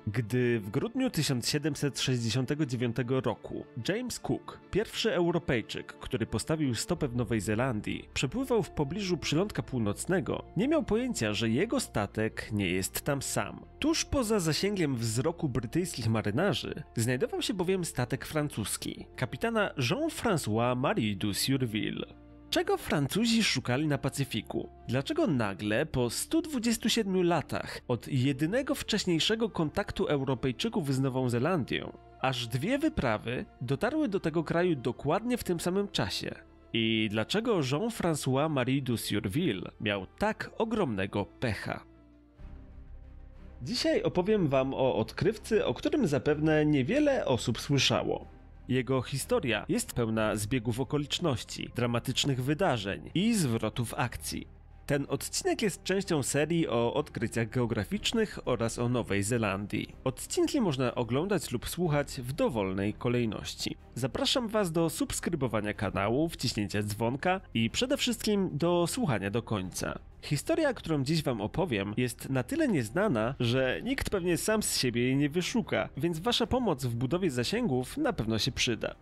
Gdy w grudniu 1769 roku James Cook, pierwszy Europejczyk, który postawił stopę w Nowej Zelandii, przepływał w pobliżu przylądka północnego, nie miał pojęcia, że jego statek nie jest tam sam. Tuż poza zasięgiem wzroku brytyjskich marynarzy znajdował się bowiem statek francuski, kapitana Jean-François Marie du Surville. Czego Francuzi szukali na Pacyfiku? Dlaczego nagle, po 127 latach od jedynego wcześniejszego kontaktu Europejczyków z Nową Zelandią, aż 2 wyprawy dotarły do tego kraju dokładnie w tym samym czasie? I dlaczego Jean-François Marie du Surville miał tak ogromnego pecha? Dzisiaj opowiem wam o odkrywcy, o którym zapewne niewiele osób słyszało. Jego historia jest pełna zbiegów okoliczności, dramatycznych wydarzeń i zwrotów akcji. Ten odcinek jest częścią serii o odkryciach geograficznych oraz o Nowej Zelandii. Odcinki można oglądać lub słuchać w dowolnej kolejności. Zapraszam was do subskrybowania kanału, wciśnięcia dzwonka i przede wszystkim do słuchania do końca. Historia, którą dziś wam opowiem, jest na tyle nieznana, że nikt pewnie sam z siebie jej nie wyszuka, więc wasza pomoc w budowie zasięgów na pewno się przyda.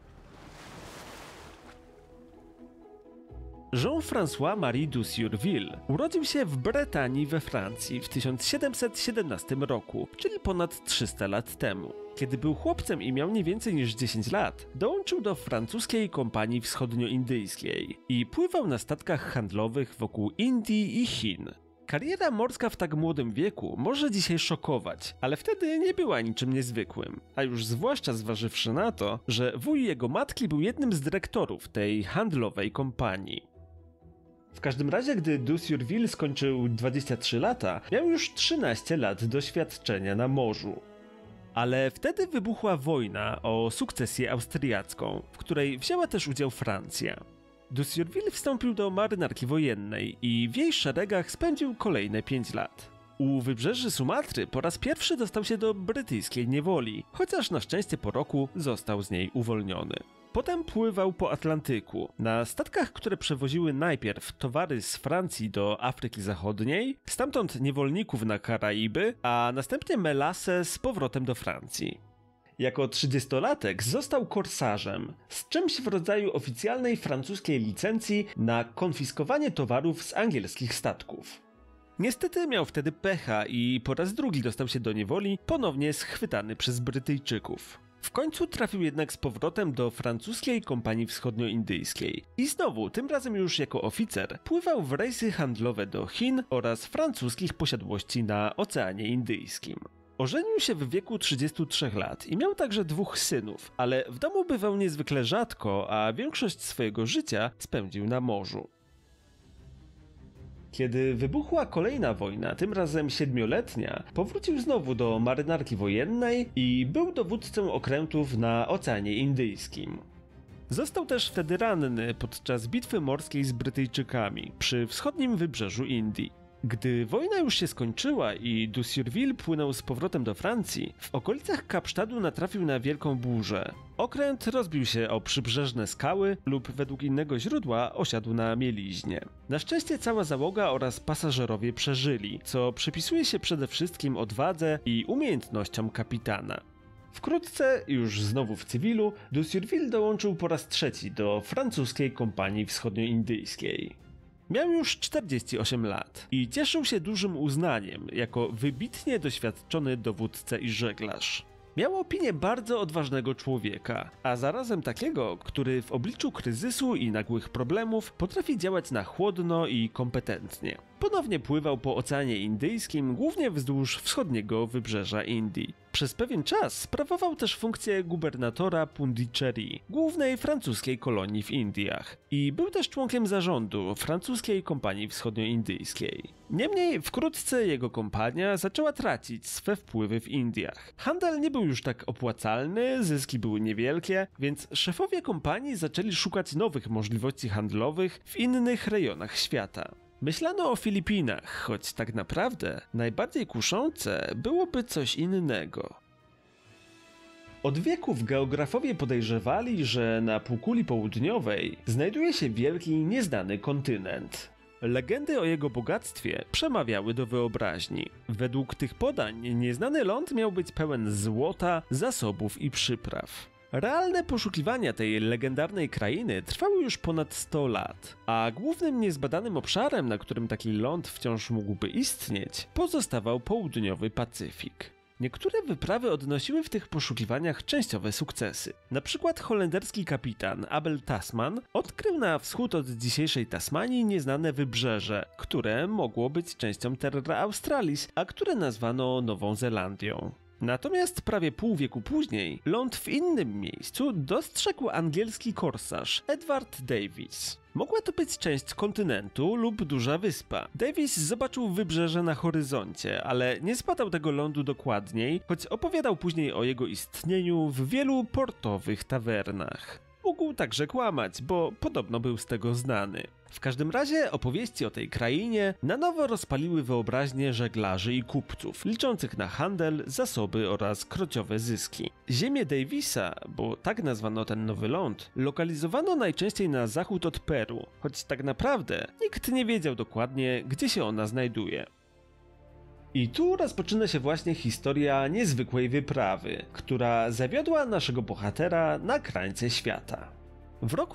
Jean-François Marie du Surville urodził się w Bretanii we Francji w 1717 roku, czyli ponad 300 lat temu. Kiedy był chłopcem i miał nie więcej niż 10 lat, dołączył do francuskiej kompanii wschodnioindyjskiej i pływał na statkach handlowych wokół Indii i Chin. Kariera morska w tak młodym wieku może dzisiaj szokować, ale wtedy nie była niczym niezwykłym, a już zwłaszcza zważywszy na to, że wuj jego matki był jednym z dyrektorów tej handlowej kompanii. W każdym razie, gdy du Surville skończył 23 lata, miał już 13 lat doświadczenia na morzu. Ale wtedy wybuchła wojna o sukcesję austriacką, w której wzięła też udział Francja. Du Surville wstąpił do marynarki wojennej i w jej szeregach spędził kolejne 5 lat. U wybrzeży Sumatry po raz pierwszy dostał się do brytyjskiej niewoli, chociaż na szczęście po roku został z niej uwolniony. Potem pływał po Atlantyku, na statkach, które przewoziły najpierw towary z Francji do Afryki Zachodniej, stamtąd niewolników na Karaiby, a następnie melasę z powrotem do Francji. Jako 30-latek został korsarzem, z czymś w rodzaju oficjalnej francuskiej licencji na konfiskowanie towarów z angielskich statków. Niestety miał wtedy pecha i po raz drugi dostał się do niewoli, ponownie schwytany przez Brytyjczyków. W końcu trafił jednak z powrotem do francuskiej kompanii wschodnioindyjskiej i znowu, tym razem już jako oficer, pływał w rejsy handlowe do Chin oraz francuskich posiadłości na Oceanie Indyjskim. Ożenił się w wieku 33 lat i miał także 2 synów, ale w domu bywał niezwykle rzadko, a większość swojego życia spędził na morzu. Kiedy wybuchła kolejna wojna, tym razem 7-letnia, powrócił znowu do marynarki wojennej i był dowódcą okrętów na Oceanie Indyjskim. Został też wtedy ranny podczas bitwy morskiej z Brytyjczykami przy wschodnim wybrzeżu Indii. Gdy wojna już się skończyła i du Surville płynął z powrotem do Francji, w okolicach Kapsztadu natrafił na wielką burzę. Okręt rozbił się o przybrzeżne skały lub według innego źródła osiadł na mieliźnie. Na szczęście cała załoga oraz pasażerowie przeżyli, co przypisuje się przede wszystkim odwadze i umiejętnościom kapitana. Wkrótce, już znowu w cywilu, du Surville dołączył po raz trzeci do francuskiej kompanii wschodnioindyjskiej. Miał już 48 lat i cieszył się dużym uznaniem jako wybitnie doświadczony dowódca i żeglarz. Miał opinię bardzo odważnego człowieka, a zarazem takiego, który w obliczu kryzysu i nagłych problemów potrafi działać na chłodno i kompetentnie. Ponownie pływał po Oceanie Indyjskim, głównie wzdłuż wschodniego wybrzeża Indii. Przez pewien czas sprawował też funkcję gubernatora Pundiczery, głównej francuskiej kolonii w Indiach, i był też członkiem zarządu francuskiej kompanii wschodnioindyjskiej. Niemniej wkrótce jego kompania zaczęła tracić swe wpływy w Indiach. Handel nie był już tak opłacalny, zyski były niewielkie, więc szefowie kompanii zaczęli szukać nowych możliwości handlowych w innych rejonach świata. Myślano o Filipinach, choć tak naprawdę najbardziej kuszące byłoby coś innego. Od wieków geografowie podejrzewali, że na półkuli południowej znajduje się wielki, nieznany kontynent. Legendy o jego bogactwie przemawiały do wyobraźni. Według tych podań nieznany ląd miał być pełen złota, zasobów i przypraw. Realne poszukiwania tej legendarnej krainy trwały już ponad 100 lat, a głównym niezbadanym obszarem, na którym taki ląd wciąż mógłby istnieć, pozostawał południowy Pacyfik. Niektóre wyprawy odnosiły w tych poszukiwaniach częściowe sukcesy. Na przykład holenderski kapitan Abel Tasman odkrył na wschód od dzisiejszej Tasmanii nieznane wybrzeże, które mogło być częścią Terra Australis, a które nazwano Nową Zelandią. Natomiast prawie pół wieku później ląd w innym miejscu dostrzegł angielski korsarz Edward Davis. Mogła to być część kontynentu lub duża wyspa. Davis zobaczył wybrzeże na horyzoncie, ale nie zbadał tego lądu dokładniej, choć opowiadał później o jego istnieniu w wielu portowych tawernach. Mógł także kłamać, bo podobno był z tego znany. W każdym razie opowieści o tej krainie na nowo rozpaliły wyobraźnię żeglarzy i kupców, liczących na handel, zasoby oraz krociowe zyski. Ziemię Davisa, bo tak nazwano ten nowy ląd, lokalizowano najczęściej na zachód od Peru, choć tak naprawdę nikt nie wiedział dokładnie, gdzie się ona znajduje. I tu rozpoczyna się właśnie historia niezwykłej wyprawy, która zawiodła naszego bohatera na krańce świata. W roku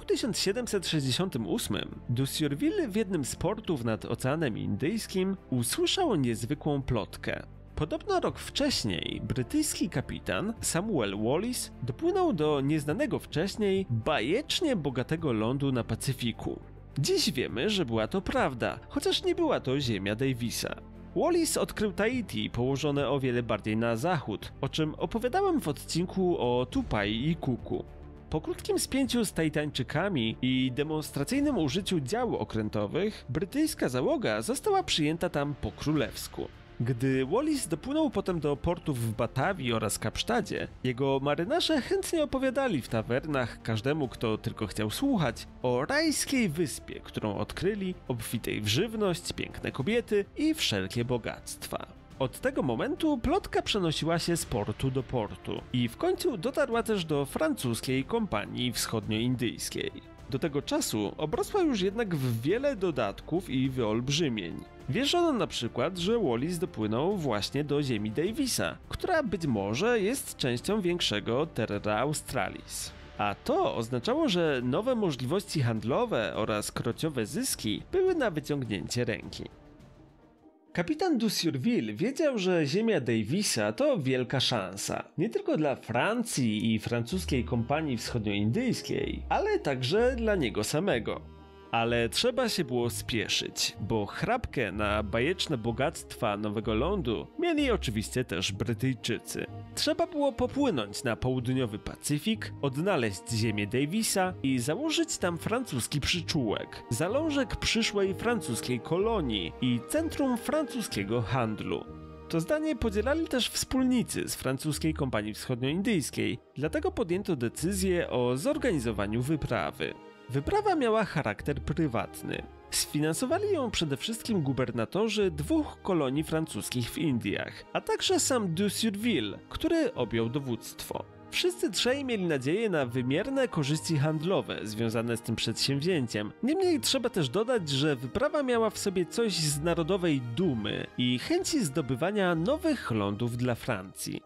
1768 de Surville w jednym z portów nad Oceanem Indyjskim usłyszał niezwykłą plotkę. Podobno rok wcześniej brytyjski kapitan Samuel Wallis dopłynął do nieznanego wcześniej bajecznie bogatego lądu na Pacyfiku. Dziś wiemy, że była to prawda, chociaż nie była to ziemia Davisa. Wallis odkrył Tahiti położone o wiele bardziej na zachód, o czym opowiadałem w odcinku o Tupai i Kuku. Po krótkim spięciu z Tahitańczykami i demonstracyjnym użyciu dział okrętowych, brytyjska załoga została przyjęta tam po królewsku. Gdy Wallis dopłynął potem do portów w Batawii oraz Kapsztadzie, jego marynarze chętnie opowiadali w tawernach każdemu, kto tylko chciał słuchać, o rajskiej wyspie, którą odkryli, obfitej w żywność, piękne kobiety i wszelkie bogactwa. Od tego momentu plotka przenosiła się z portu do portu i w końcu dotarła też do francuskiej kompanii wschodnioindyjskiej. Do tego czasu obrosła już jednak w wiele dodatków i wyolbrzymień. Wierzono na przykład, że Wallis dopłynął właśnie do ziemi Davisa, która być może jest częścią większego Terra Australis. A to oznaczało, że nowe możliwości handlowe oraz krociowe zyski były na wyciągnięcie ręki. Kapitan de Surville wiedział, że ziemia Davisa to wielka szansa. Nie tylko dla Francji i francuskiej kompanii wschodnioindyjskiej, ale także dla niego samego. Ale trzeba się było spieszyć, bo chrapkę na bajeczne bogactwa Nowego Lądu mieli oczywiście też Brytyjczycy. Trzeba było popłynąć na południowy Pacyfik, odnaleźć ziemię Davisa i założyć tam francuski przyczółek, zalążek przyszłej francuskiej kolonii i centrum francuskiego handlu. To zdanie podzielali też wspólnicy z francuskiej kompanii wschodnioindyjskiej, dlatego podjęto decyzję o zorganizowaniu wyprawy. Wyprawa miała charakter prywatny. Sfinansowali ją przede wszystkim gubernatorzy dwóch kolonii francuskich w Indiach, a także sam de Surville, który objął dowództwo. Wszyscy trzej mieli nadzieję na wymierne korzyści handlowe związane z tym przedsięwzięciem. Niemniej trzeba też dodać, że wyprawa miała w sobie coś z narodowej dumy i chęci zdobywania nowych lądów dla Francji.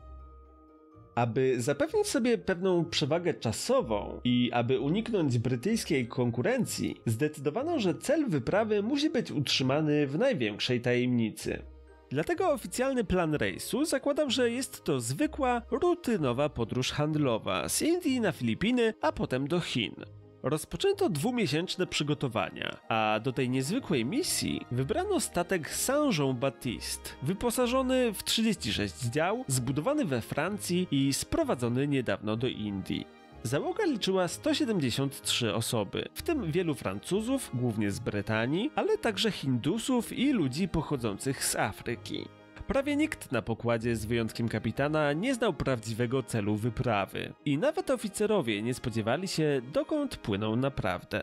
Aby zapewnić sobie pewną przewagę czasową i aby uniknąć brytyjskiej konkurencji, zdecydowano, że cel wyprawy musi być utrzymany w największej tajemnicy. Dlatego oficjalny plan rejsu zakładał, że jest to zwykła, rutynowa podróż handlowa z Indii na Filipiny, a potem do Chin. Rozpoczęto dwumiesięczne przygotowania, a do tej niezwykłej misji wybrano statek Saint-Jean-Baptiste, wyposażony w 36 dział, zbudowany we Francji i sprowadzony niedawno do Indii. Załoga liczyła 173 osoby, w tym wielu Francuzów, głównie z Brytanii, ale także Hindusów i ludzi pochodzących z Afryki. Prawie nikt na pokładzie, z wyjątkiem kapitana, nie znał prawdziwego celu wyprawy i nawet oficerowie nie spodziewali się, dokąd płyną naprawdę.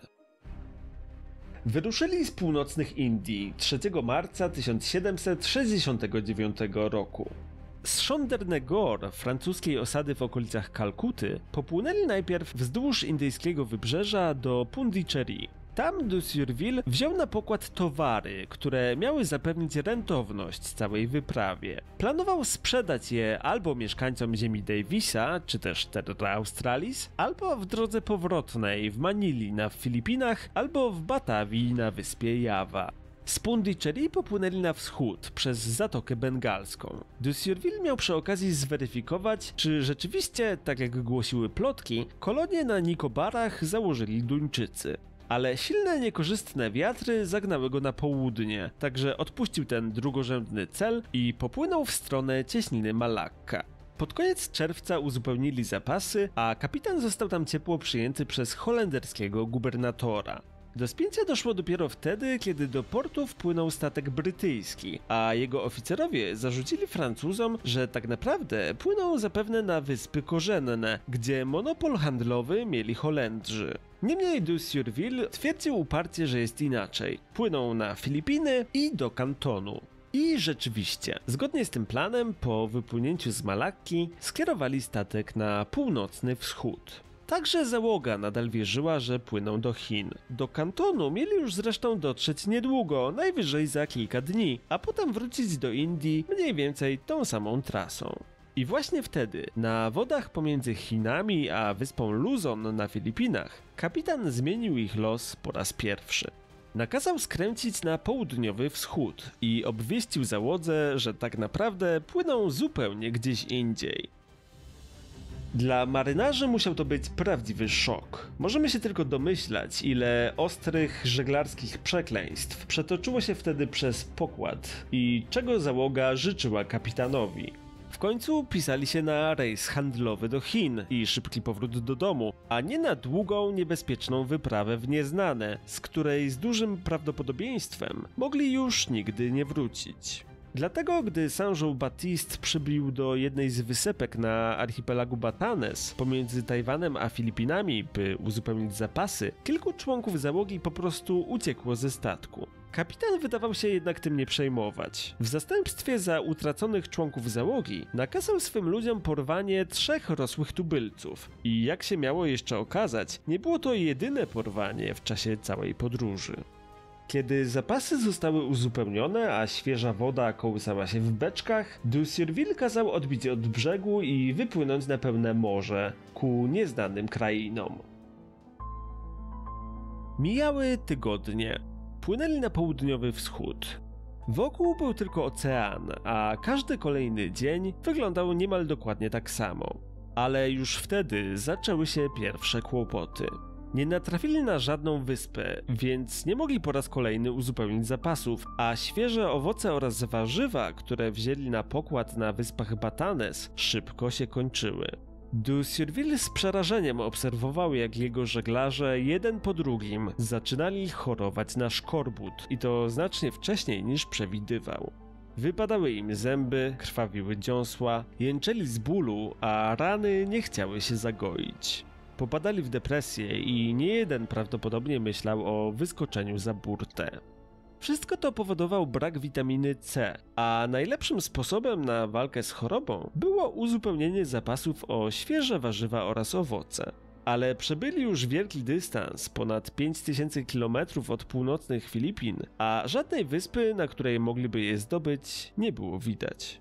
Wyruszyli z północnych Indii 3 marca 1769 roku. Z Chandernegore, francuskiej osady w okolicach Kalkuty, popłynęli najpierw wzdłuż indyjskiego wybrzeża do Pondicherry. Tam de Surville wziął na pokład towary, które miały zapewnić rentowność całej wyprawie. Planował sprzedać je albo mieszkańcom ziemi Davisa, czy też Terra Australis, albo w drodze powrotnej w Manili na Filipinach, albo w Batawii na wyspie Java. Z Pondicherry popłynęli na wschód, przez Zatokę Bengalską. De Surville miał przy okazji zweryfikować, czy rzeczywiście, tak jak głosiły plotki, kolonie na Nikobarach założyli Duńczycy. Ale silne, niekorzystne wiatry zagnały go na południe, także odpuścił ten drugorzędny cel i popłynął w stronę cieśniny Malakka. Pod koniec czerwca uzupełnili zapasy, a kapitan został tam ciepło przyjęty przez holenderskiego gubernatora. Do spięcia doszło dopiero wtedy, kiedy do portu wpłynął statek brytyjski, a jego oficerowie zarzucili Francuzom, że tak naprawdę płyną zapewne na Wyspy Korzenne, gdzie monopol handlowy mieli Holendrzy. Niemniej de Surville twierdził uparcie, że jest inaczej. Płyną na Filipiny i do Kantonu. I rzeczywiście, zgodnie z tym planem, po wypłynięciu z Malakki skierowali statek na północny wschód. Także załoga nadal wierzyła, że płyną do Chin. Do Kantonu mieli już zresztą dotrzeć niedługo, najwyżej za kilka dni, a potem wrócić do Indii mniej więcej tą samą trasą. I właśnie wtedy, na wodach pomiędzy Chinami a wyspą Luzon na Filipinach, kapitan zmienił ich los po raz pierwszy. Nakazał skręcić na południowy wschód i obwieścił załodze, że tak naprawdę płyną zupełnie gdzieś indziej. Dla marynarzy musiał to być prawdziwy szok. Możemy się tylko domyślać, ile ostrych żeglarskich przekleństw przetoczyło się wtedy przez pokład i czego załoga życzyła kapitanowi. W końcu pisali się na rejs handlowy do Chin i szybki powrót do domu, a nie na długą, niebezpieczną wyprawę w nieznane, z której z dużym prawdopodobieństwem mogli już nigdy nie wrócić. Dlatego, gdy Saint-Jean-Baptiste przybił do jednej z wysepek na archipelagu Batanes pomiędzy Tajwanem a Filipinami, by uzupełnić zapasy, kilku członków załogi po prostu uciekło ze statku. Kapitan wydawał się jednak tym nie przejmować. W zastępstwie za utraconych członków załogi nakazał swym ludziom porwanie 3 rosłych tubylców. I jak się miało jeszcze okazać, nie było to jedyne porwanie w czasie całej podróży. Kiedy zapasy zostały uzupełnione, a świeża woda kołysała się w beczkach, de Surville kazał odbić od brzegu i wypłynąć na pełne morze, ku nieznanym krainom. Mijały tygodnie. Płynęli na południowy wschód. Wokół był tylko ocean, a każdy kolejny dzień wyglądał niemal dokładnie tak samo. Ale już wtedy zaczęły się pierwsze kłopoty. Nie natrafili na żadną wyspę, więc nie mogli po raz kolejny uzupełnić zapasów, a świeże owoce oraz warzywa, które wzięli na pokład na wyspach Batanes, szybko się kończyły. De Surville z przerażeniem obserwował, jak jego żeglarze jeden po drugim zaczynali chorować na szkorbut i to znacznie wcześniej niż przewidywał. Wypadały im zęby, krwawiły dziąsła, jęczeli z bólu, a rany nie chciały się zagoić. Popadali w depresję i niejeden prawdopodobnie myślał o wyskoczeniu za burtę. Wszystko to powodował brak witaminy C, a najlepszym sposobem na walkę z chorobą było uzupełnienie zapasów o świeże warzywa oraz owoce. Ale przebyli już wielki dystans, ponad 5000 km od północnych Filipin, a żadnej wyspy, na której mogliby je zdobyć, nie było widać.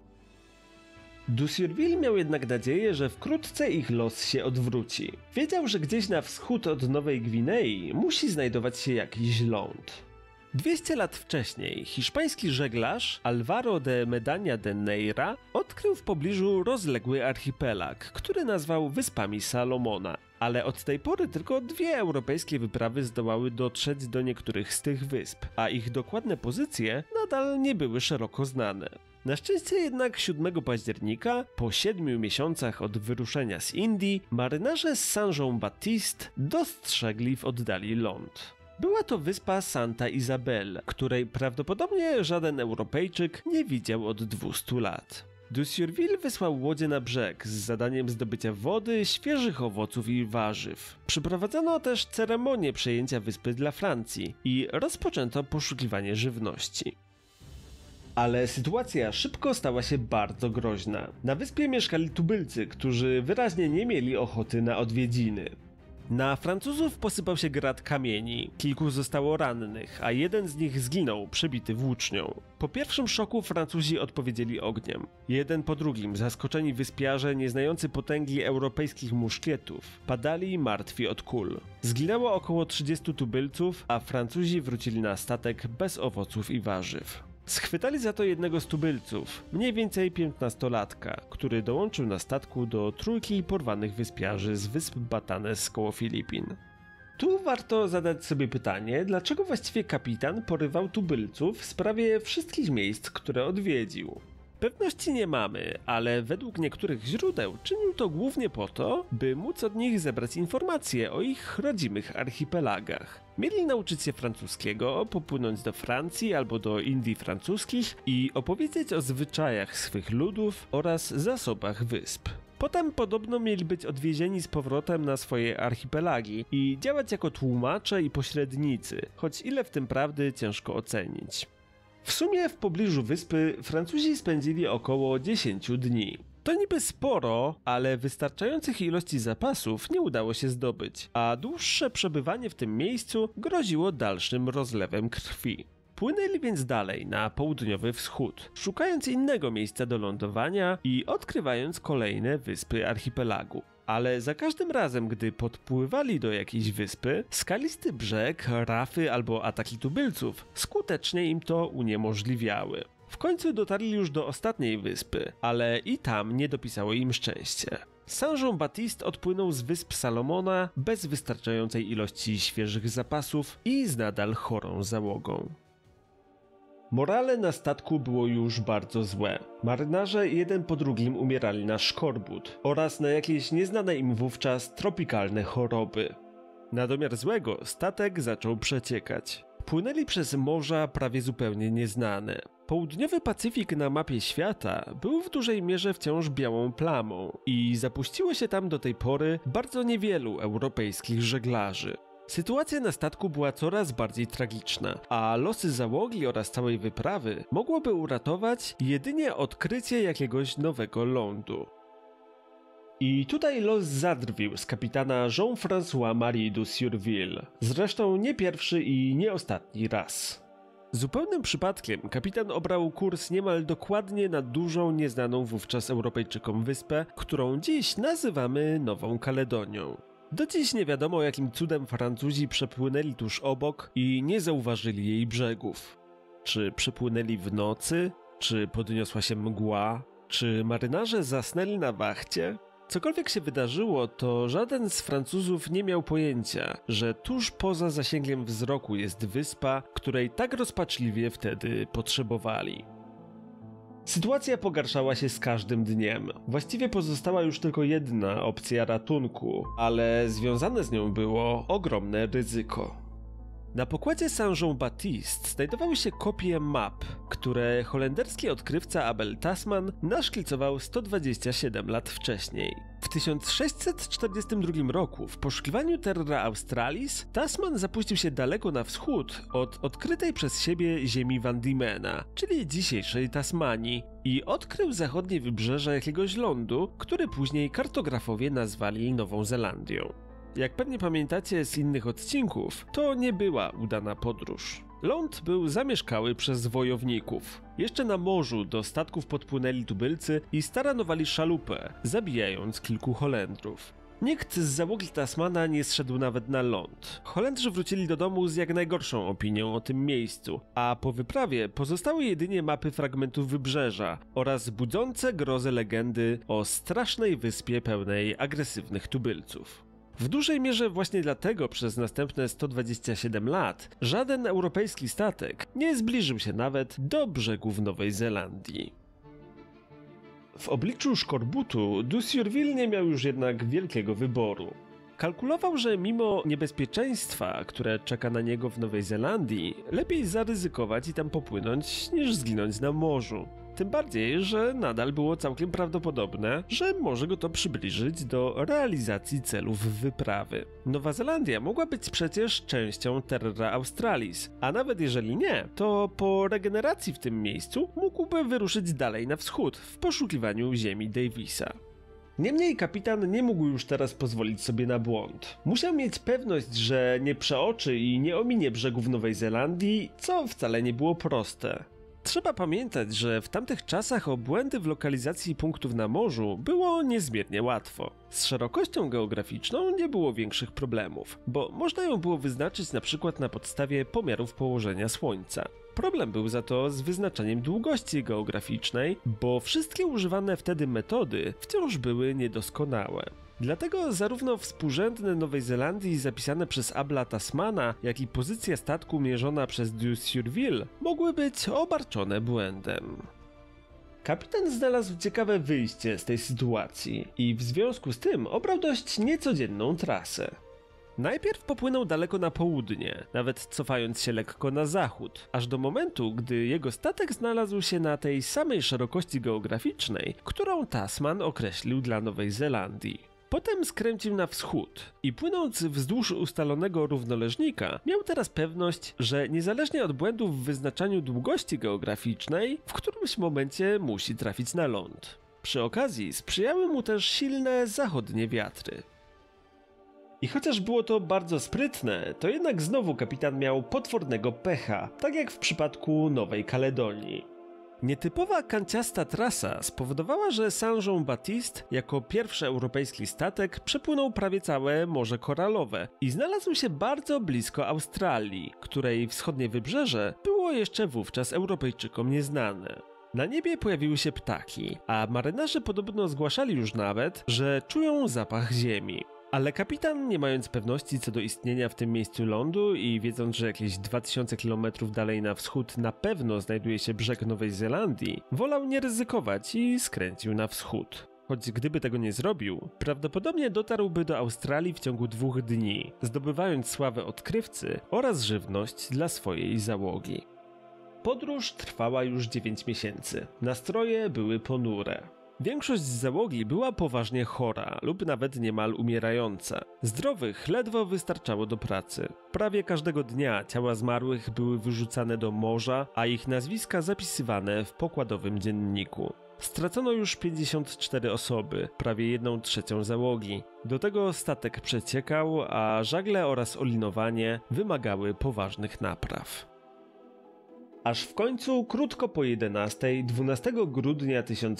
De Surville miał jednak nadzieję, że wkrótce ich los się odwróci. Wiedział, że gdzieś na wschód od Nowej Gwinei musi znajdować się jakiś ląd. 200 lat wcześniej hiszpański żeglarz Álvaro de Medina de Neira odkrył w pobliżu rozległy archipelag, który nazwał Wyspami Salomona. Ale od tej pory tylko 2 europejskie wyprawy zdołały dotrzeć do niektórych z tych wysp, a ich dokładne pozycje nadal nie były szeroko znane. Na szczęście jednak 7 października, po 7 miesiącach od wyruszenia z Indii, marynarze z Saint-Jean-Baptiste dostrzegli w oddali ląd. Była to wyspa Santa Isabel, której prawdopodobnie żaden Europejczyk nie widział od 200 lat. De Surville wysłał łodzie na brzeg z zadaniem zdobycia wody, świeżych owoców i warzyw. Przeprowadzono też ceremonię przejęcia wyspy dla Francji i rozpoczęto poszukiwanie żywności. Ale sytuacja szybko stała się bardzo groźna. Na wyspie mieszkali tubylcy, którzy wyraźnie nie mieli ochoty na odwiedziny. Na Francuzów posypał się grad kamieni, kilku zostało rannych, a jeden z nich zginął, przebity włócznią. Po pierwszym szoku Francuzi odpowiedzieli ogniem. Jeden po drugim zaskoczeni wyspiarze, nieznający potęgi europejskich muszkietów, padali martwi od kul. Zginęło około 30 tubylców, a Francuzi wrócili na statek bez owoców i warzyw. Schwytali za to jednego z tubylców, mniej więcej 15-latka, który dołączył na statku do trójki porwanych wyspiarzy z wysp Batanes koło Filipin. Tu warto zadać sobie pytanie, dlaczego właściwie kapitan porywał tubylców w sprawie wszystkich miejsc, które odwiedził. Pewności nie mamy, ale według niektórych źródeł czynił to głównie po to, by móc od nich zebrać informacje o ich rodzimych archipelagach. Mieli nauczyć się francuskiego, popłynąć do Francji albo do Indii francuskich i opowiedzieć o zwyczajach swych ludów oraz zasobach wysp. Potem podobno mieli być odwiezieni z powrotem na swoje archipelagi i działać jako tłumacze i pośrednicy, choć ile w tym prawdy ciężko ocenić. W sumie w pobliżu wyspy Francuzi spędzili około 10 dni. To niby sporo, ale wystarczających ilości zapasów nie udało się zdobyć, a dłuższe przebywanie w tym miejscu groziło dalszym rozlewem krwi. Płynęli więc dalej na południowy wschód, szukając innego miejsca do lądowania i odkrywając kolejne wyspy archipelagu. Ale za każdym razem, gdy podpływali do jakiejś wyspy, skalisty brzeg, rafy albo ataki tubylców skutecznie im to uniemożliwiały. W końcu dotarli już do ostatniej wyspy, ale i tam nie dopisało im szczęście. Saint-Jean-Baptiste odpłynął z wysp Salomona bez wystarczającej ilości świeżych zapasów i z nadal chorą załogą. Morale na statku było już bardzo złe. Marynarze jeden po drugim umierali na szkorbut oraz na jakieś nieznane im wówczas tropikalne choroby. Na domiar złego statek zaczął przeciekać. Płynęli przez morza prawie zupełnie nieznane. Południowy Pacyfik na mapie świata był w dużej mierze wciąż białą plamą i zapuściło się tam do tej pory bardzo niewielu europejskich żeglarzy. Sytuacja na statku była coraz bardziej tragiczna, a losy załogi oraz całej wyprawy mogłoby uratować jedynie odkrycie jakiegoś nowego lądu. I tutaj los zadrwił z kapitana Jean-François Marie de Surville, zresztą nie pierwszy i nie ostatni raz. Zupełnym przypadkiem kapitan obrał kurs niemal dokładnie na dużą, nieznaną wówczas Europejczykom wyspę, którą dziś nazywamy Nową Kaledonią. Do dziś nie wiadomo, jakim cudem Francuzi przepłynęli tuż obok i nie zauważyli jej brzegów. Czy przepłynęli w nocy? Czy podniosła się mgła? Czy marynarze zasnęli na wachcie? Cokolwiek się wydarzyło, to żaden z Francuzów nie miał pojęcia, że tuż poza zasięgiem wzroku jest wyspa, której tak rozpaczliwie wtedy potrzebowali. Sytuacja pogarszała się z każdym dniem. Właściwie pozostała już tylko jedna opcja ratunku, ale związane z nią było ogromne ryzyko. Na pokładzie Saint-Jean-Baptiste znajdowały się kopie map, które holenderski odkrywca Abel Tasman naszkicował 127 lat wcześniej. W 1642 roku w poszukiwaniu Terra Australis Tasman zapuścił się daleko na wschód od odkrytej przez siebie ziemi Van Diemen'a, czyli dzisiejszej Tasmanii, i odkrył zachodnie wybrzeże jakiegoś lądu, który później kartografowie nazwali Nową Zelandią. Jak pewnie pamiętacie z innych odcinków, to nie była udana podróż. Ląd był zamieszkały przez wojowników. Jeszcze na morzu do statków podpłynęli tubylcy i staranowali szalupę, zabijając kilku Holendrów. Nikt z załogi Tasmana nie zszedł nawet na ląd. Holendrzy wrócili do domu z jak najgorszą opinią o tym miejscu, a po wyprawie pozostały jedynie mapy fragmentów wybrzeża oraz budzące grozę legendy o strasznej wyspie pełnej agresywnych tubylców. W dużej mierze właśnie dlatego przez następne 127 lat żaden europejski statek nie zbliżył się nawet do brzegów Nowej Zelandii. W obliczu szkorbutu de Surville nie miał już jednak wielkiego wyboru. Kalkulował, że mimo niebezpieczeństwa, które czeka na niego w Nowej Zelandii, lepiej zaryzykować i tam popłynąć, niż zginąć na morzu. Tym bardziej, że nadal było całkiem prawdopodobne, że może go to przybliżyć do realizacji celów wyprawy. Nowa Zelandia mogła być przecież częścią Terra Australis, a nawet jeżeli nie, to po regeneracji w tym miejscu mógłby wyruszyć dalej na wschód w poszukiwaniu ziemi Davisa. Niemniej kapitan nie mógł już teraz pozwolić sobie na błąd. Musiał mieć pewność, że nie przeoczy i nie ominie brzegów Nowej Zelandii, co wcale nie było proste. Trzeba pamiętać, że w tamtych czasach o błędy w lokalizacji punktów na morzu było niezmiernie łatwo. Z szerokością geograficzną nie było większych problemów, bo można ją było wyznaczyć na przykład na podstawie pomiarów położenia Słońca. Problem był za to z wyznaczaniem długości geograficznej, bo wszystkie używane wtedy metody wciąż były niedoskonałe. Dlatego zarówno współrzędne Nowej Zelandii zapisane przez Abla Tasmana, jak i pozycja statku mierzona przez de Surville mogły być obarczone błędem. Kapitan znalazł ciekawe wyjście z tej sytuacji i w związku z tym obrał dość niecodzienną trasę. Najpierw popłynął daleko na południe, nawet cofając się lekko na zachód, aż do momentu, gdy jego statek znalazł się na tej samej szerokości geograficznej, którą Tasman określił dla Nowej Zelandii. Potem skręcił na wschód i płynąc wzdłuż ustalonego równoleżnika, miał teraz pewność, że niezależnie od błędów w wyznaczaniu długości geograficznej, w którymś momencie musi trafić na ląd. Przy okazji sprzyjały mu też silne zachodnie wiatry. I chociaż było to bardzo sprytne, to jednak znowu kapitan miał potwornego pecha, tak jak w przypadku Nowej Kaledonii. Nietypowa kanciasta trasa spowodowała, że Saint-Jean-Baptiste jako pierwszy europejski statek przepłynął prawie całe Morze Koralowe i znalazł się bardzo blisko Australii, której wschodnie wybrzeże było jeszcze wówczas Europejczykom nieznane. Na niebie pojawiły się ptaki, a marynarze podobno zgłaszali już nawet, że czują zapach ziemi. Ale kapitan, nie mając pewności co do istnienia w tym miejscu lądu i wiedząc, że jakieś 2000 km dalej na wschód na pewno znajduje się brzeg Nowej Zelandii, wolał nie ryzykować i skręcił na wschód. Choć gdyby tego nie zrobił, prawdopodobnie dotarłby do Australii w ciągu 2 dni, zdobywając sławę odkrywcy oraz żywność dla swojej załogi. Podróż trwała już 9 miesięcy. Nastroje były ponure. Większość załogi była poważnie chora lub nawet niemal umierająca. Zdrowych ledwo wystarczało do pracy. Prawie każdego dnia ciała zmarłych były wyrzucane do morza, a ich nazwiska zapisywane w pokładowym dzienniku. Stracono już 54 osoby, prawie 1/3 załogi. Do tego statek przeciekał, a żagle oraz olinowanie wymagały poważnych napraw. Aż w końcu, krótko po 11, 12 grudnia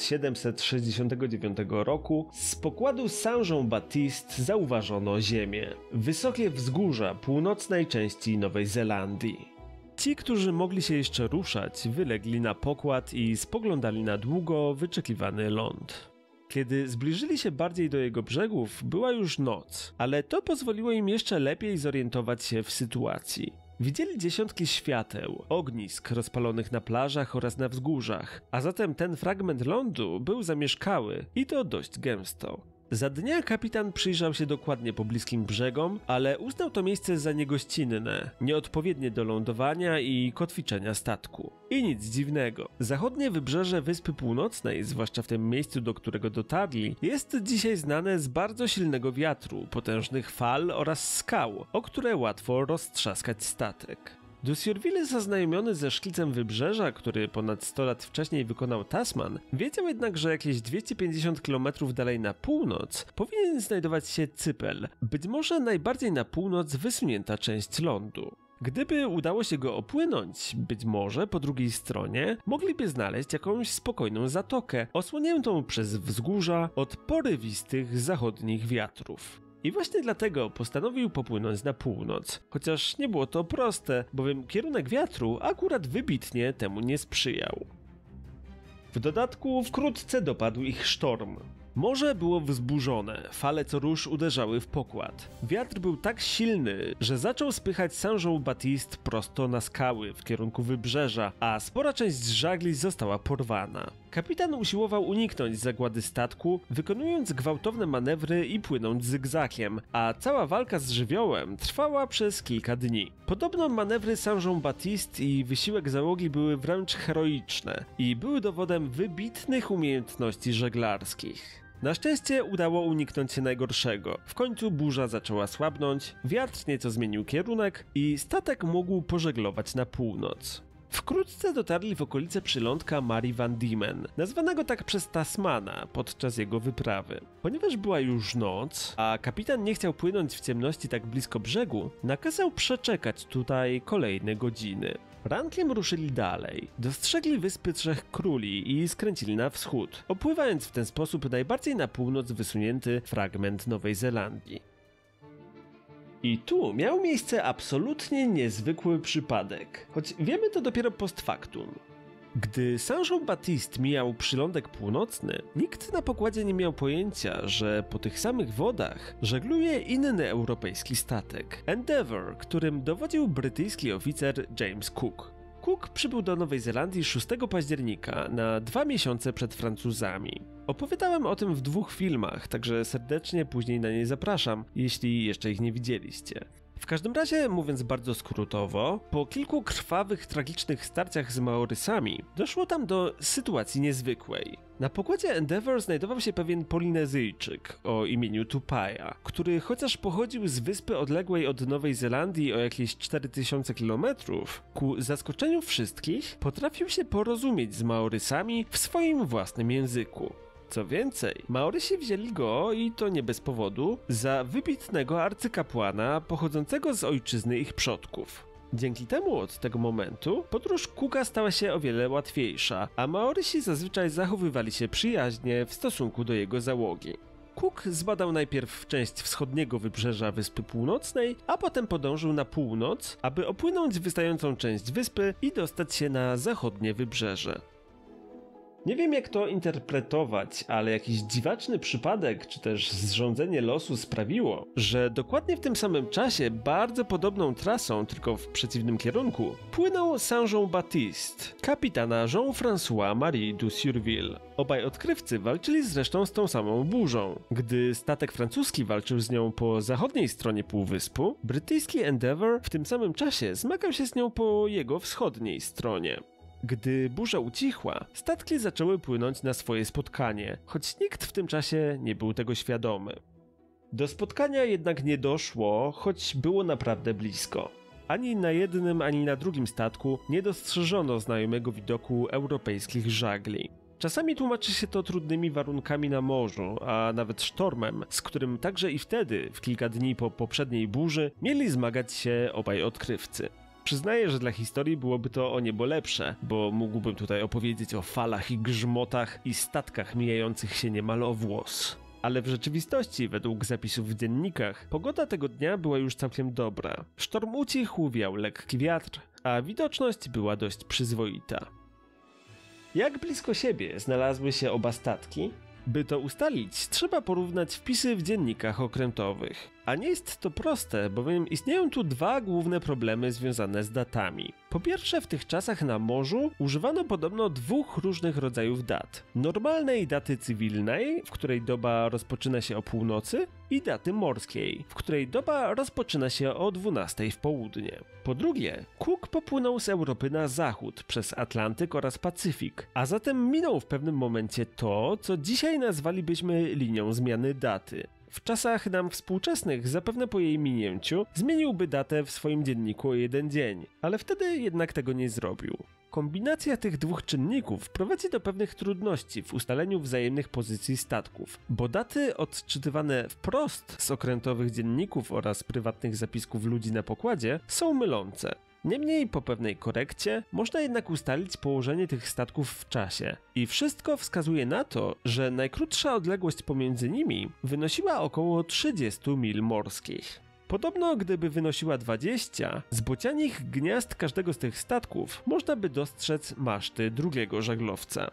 1769 roku, z pokładu Saint-Jean-Baptiste zauważono ziemię. Wysokie wzgórza północnej części Nowej Zelandii. Ci, którzy mogli się jeszcze ruszać, wylegli na pokład i spoglądali na długo wyczekiwany ląd. Kiedy zbliżyli się bardziej do jego brzegów, była już noc, ale to pozwoliło im jeszcze lepiej zorientować się w sytuacji. Widzieli dziesiątki świateł, ognisk rozpalonych na plażach oraz na wzgórzach, a zatem ten fragment lądu był zamieszkały i to dość gęsto. Za dnia kapitan przyjrzał się dokładnie pobliskim brzegom, ale uznał to miejsce za niegościnne, nieodpowiednie do lądowania i kotwiczenia statku. I nic dziwnego. Zachodnie wybrzeże Wyspy Północnej, zwłaszcza w tym miejscu, do którego dotarli, jest dzisiaj znane z bardzo silnego wiatru, potężnych fal oraz skał, o które łatwo roztrzaskać statek. De Surville, zaznajomiony ze szkicem wybrzeża, który ponad 100 lat wcześniej wykonał Tasman, wiedział jednak, że jakieś 250 km dalej na północ powinien znajdować się Cypel, być może najbardziej na północ wysunięta część lądu. Gdyby udało się go opłynąć, być może po drugiej stronie mogliby znaleźć jakąś spokojną zatokę, osłoniętą przez wzgórza od porywistych zachodnich wiatrów. I właśnie dlatego postanowił popłynąć na północ, chociaż nie było to proste, bowiem kierunek wiatru akurat wybitnie temu nie sprzyjał. W dodatku wkrótce dopadł ich sztorm. Morze było wzburzone, fale co rusz uderzały w pokład. Wiatr był tak silny, że zaczął spychać Saint-Jean-Baptiste prosto na skały w kierunku wybrzeża, a spora część żagli została porwana. Kapitan usiłował uniknąć zagłady statku, wykonując gwałtowne manewry i płynąc zygzakiem, a cała walka z żywiołem trwała przez kilka dni. Podobno manewry Saint-Jean-Baptiste i wysiłek załogi były wręcz heroiczne i były dowodem wybitnych umiejętności żeglarskich. Na szczęście udało uniknąć się najgorszego. W końcu burza zaczęła słabnąć, wiatr nieco zmienił kierunek i statek mógł pożeglować na północ. Wkrótce dotarli w okolice przylądka Mary Van Diemen, nazwanego tak przez Tasmana podczas jego wyprawy. Ponieważ była już noc, a kapitan nie chciał płynąć w ciemności tak blisko brzegu, nakazał przeczekać tutaj kolejne godziny. Rankiem ruszyli dalej. Dostrzegli wyspy Trzech Króli i skręcili na wschód, opływając w ten sposób najbardziej na północ wysunięty fragment Nowej Zelandii. I tu miał miejsce absolutnie niezwykły przypadek, choć wiemy to dopiero post factum. Gdy Saint-Jean-Baptiste mijał przylądek północny, nikt na pokładzie nie miał pojęcia, że po tych samych wodach żegluje inny europejski statek – Endeavour, którym dowodził brytyjski oficer James Cook. Cook przybył do Nowej Zelandii 6 października na 2 miesiące przed Francuzami. Opowiadałem o tym w 2 filmach, także serdecznie później na nie zapraszam, jeśli jeszcze ich nie widzieliście. W każdym razie, mówiąc bardzo skrótowo, po kilku krwawych, tragicznych starciach z Maorysami doszło tam do sytuacji niezwykłej. Na pokładzie Endeavour znajdował się pewien Polinezyjczyk o imieniu Tupaia, który chociaż pochodził z wyspy odległej od Nowej Zelandii o jakieś 4000 km, ku zaskoczeniu wszystkich potrafił się porozumieć z Maorysami w swoim własnym języku. Co więcej, Maorysi wzięli go, i to nie bez powodu, za wybitnego arcykapłana pochodzącego z ojczyzny ich przodków. Dzięki temu od tego momentu podróż Cooka stała się o wiele łatwiejsza, a Maorysi zazwyczaj zachowywali się przyjaźnie w stosunku do jego załogi. Cook zbadał najpierw część wschodniego wybrzeża Wyspy Północnej, a potem podążył na północ, aby opłynąć wystającą część wyspy i dostać się na zachodnie wybrzeże. Nie wiem jak to interpretować, ale jakiś dziwaczny przypadek czy też zrządzenie losu sprawiło, że dokładnie w tym samym czasie, bardzo podobną trasą, tylko w przeciwnym kierunku, płynął Saint-Jean-Baptiste, kapitana Jean-François Marie du Surville. Obaj odkrywcy walczyli zresztą z tą samą burzą. Gdy statek francuski walczył z nią po zachodniej stronie półwyspu, brytyjski Endeavour w tym samym czasie zmagał się z nią po jego wschodniej stronie. Gdy burza ucichła, statki zaczęły płynąć na swoje spotkanie, choć nikt w tym czasie nie był tego świadomy. Do spotkania jednak nie doszło, choć było naprawdę blisko. Ani na jednym, ani na drugim statku nie dostrzeżono znajomego widoku europejskich żagli. Czasami tłumaczy się to trudnymi warunkami na morzu, a nawet sztormem, z którym także i wtedy, w kilka dni po poprzedniej burzy, mieli zmagać się obaj odkrywcy. Przyznaję, że dla historii byłoby to o niebo lepsze, bo mógłbym tutaj opowiedzieć o falach i grzmotach i statkach mijających się niemal o włos. Ale w rzeczywistości, według zapisów w dziennikach, pogoda tego dnia była już całkiem dobra. Sztorm ucichł, wiał lekki wiatr, a widoczność była dość przyzwoita. Jak blisko siebie znalazły się oba statki? By to ustalić, trzeba porównać wpisy w dziennikach okrętowych. A nie jest to proste, bowiem istnieją tu 2 główne problemy związane z datami. Po pierwsze, w tych czasach na morzu używano podobno 2 różnych rodzajów dat. Normalnej daty cywilnej, w której doba rozpoczyna się o północy, i daty morskiej, w której doba rozpoczyna się o 12 w południe. Po drugie, Cook popłynął z Europy na zachód przez Atlantyk oraz Pacyfik, a zatem minął w pewnym momencie to, co dzisiaj nazwalibyśmy linią zmiany daty. W czasach nam współczesnych, zapewne po jej minięciu, zmieniłby datę w swoim dzienniku o 1 dzień, ale wtedy jednak tego nie zrobił. Kombinacja tych 2 czynników prowadzi do pewnych trudności w ustaleniu wzajemnych pozycji statków, bo daty odczytywane wprost z okrętowych dzienników oraz prywatnych zapisków ludzi na pokładzie są mylące. Niemniej po pewnej korekcie można jednak ustalić położenie tych statków w czasie i wszystko wskazuje na to, że najkrótsza odległość pomiędzy nimi wynosiła około 30 mil morskich. Podobno gdyby wynosiła 20, z bocianich gniazd każdego z tych statków można by dostrzec maszty drugiego żaglowca.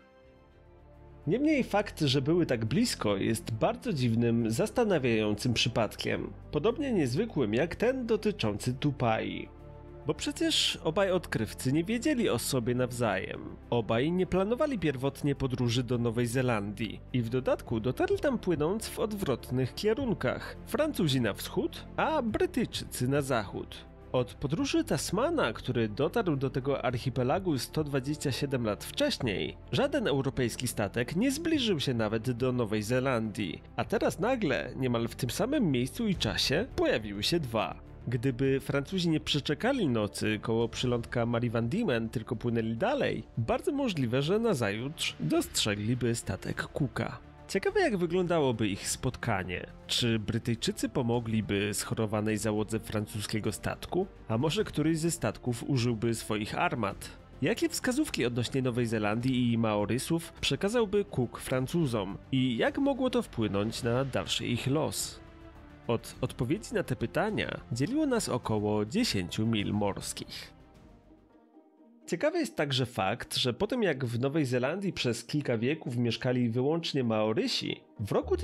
Niemniej fakt, że były tak blisko, jest bardzo dziwnym, zastanawiającym przypadkiem, podobnie niezwykłym jak ten dotyczący Tupai. Bo przecież obaj odkrywcy nie wiedzieli o sobie nawzajem. Obaj nie planowali pierwotnie podróży do Nowej Zelandii i w dodatku dotarli tam płynąc w odwrotnych kierunkach. Francuzi na wschód, a Brytyjczycy na zachód. Od podróży Tasmana, który dotarł do tego archipelagu 127 lat wcześniej, żaden europejski statek nie zbliżył się nawet do Nowej Zelandii, a teraz nagle, niemal w tym samym miejscu i czasie, pojawiły się 2. Gdyby Francuzi nie przeczekali nocy koło przylądka Marie Van Diemen, tylko płynęli dalej, bardzo możliwe, że nazajutrz dostrzegliby statek Cooka. Ciekawe, jak wyglądałoby ich spotkanie. Czy Brytyjczycy pomogliby schorowanej załodze francuskiego statku? A może któryś ze statków użyłby swoich armat? Jakie wskazówki odnośnie Nowej Zelandii i Maorysów przekazałby Cook Francuzom? I jak mogło to wpłynąć na dalszy ich los? Od odpowiedzi na te pytania dzieliło nas około 10 mil morskich. Ciekawy jest także fakt, że po tym jak w Nowej Zelandii przez kilka wieków mieszkali wyłącznie Maorysi, w roku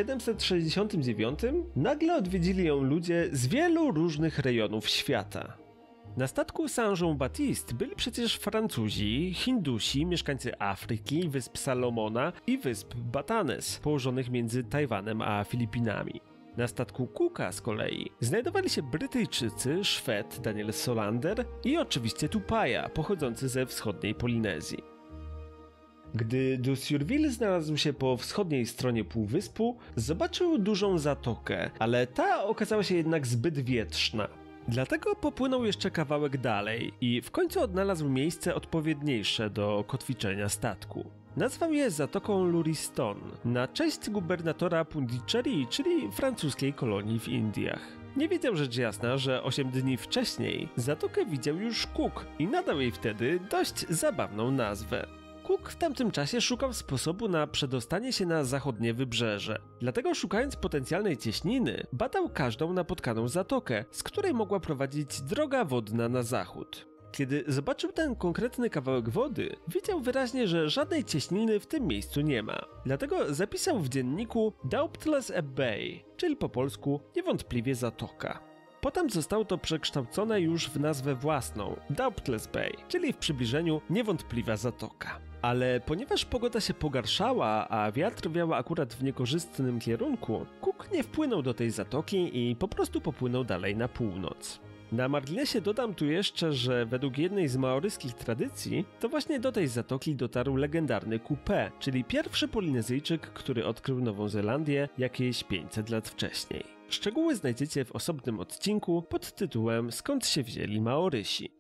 1769 nagle odwiedzili ją ludzie z wielu różnych rejonów świata. Na statku Saint-Jean-Baptiste byli przecież Francuzi, Hindusi, mieszkańcy Afryki, wysp Salomona i wysp Batanes, położonych między Tajwanem a Filipinami. Na statku Cooka z kolei znajdowali się Brytyjczycy, Szwed Daniel Solander i oczywiście Tupaia, pochodzący ze wschodniej Polinezji. Gdy de Surville znalazł się po wschodniej stronie półwyspu, zobaczył dużą zatokę, ale ta okazała się jednak zbyt wietrzna. Dlatego popłynął jeszcze kawałek dalej i w końcu odnalazł miejsce odpowiedniejsze do kotwiczenia statku. Nazwał je Zatoką Luriston na cześć gubernatora Pondicherry, czyli francuskiej kolonii w Indiach. Nie wiedział rzecz jasna, że 8 dni wcześniej zatokę widział już Cook i nadał jej wtedy dość zabawną nazwę. Cook w tamtym czasie szukał sposobu na przedostanie się na zachodnie wybrzeże. Dlatego szukając potencjalnej cieśniny, badał każdą napotkaną zatokę, z której mogła prowadzić droga wodna na zachód. Kiedy zobaczył ten konkretny kawałek wody, widział wyraźnie, że żadnej cieśniny w tym miejscu nie ma. Dlatego zapisał w dzienniku Doubtless a Bay, czyli po polsku niewątpliwie zatoka. Potem zostało to przekształcone już w nazwę własną, Doubtless Bay, czyli w przybliżeniu niewątpliwa zatoka. Ale ponieważ pogoda się pogarszała, a wiatr wiał akurat w niekorzystnym kierunku, Cook nie wpłynął do tej zatoki i po prostu popłynął dalej na północ. Na marginesie dodam tu jeszcze, że według jednej z maoryskich tradycji, to właśnie do tej zatoki dotarł legendarny Coupé, czyli pierwszy Polinezyjczyk, który odkrył Nową Zelandię jakieś 500 lat wcześniej. Szczegóły znajdziecie w osobnym odcinku pod tytułem Skąd się wzięli Maorysi.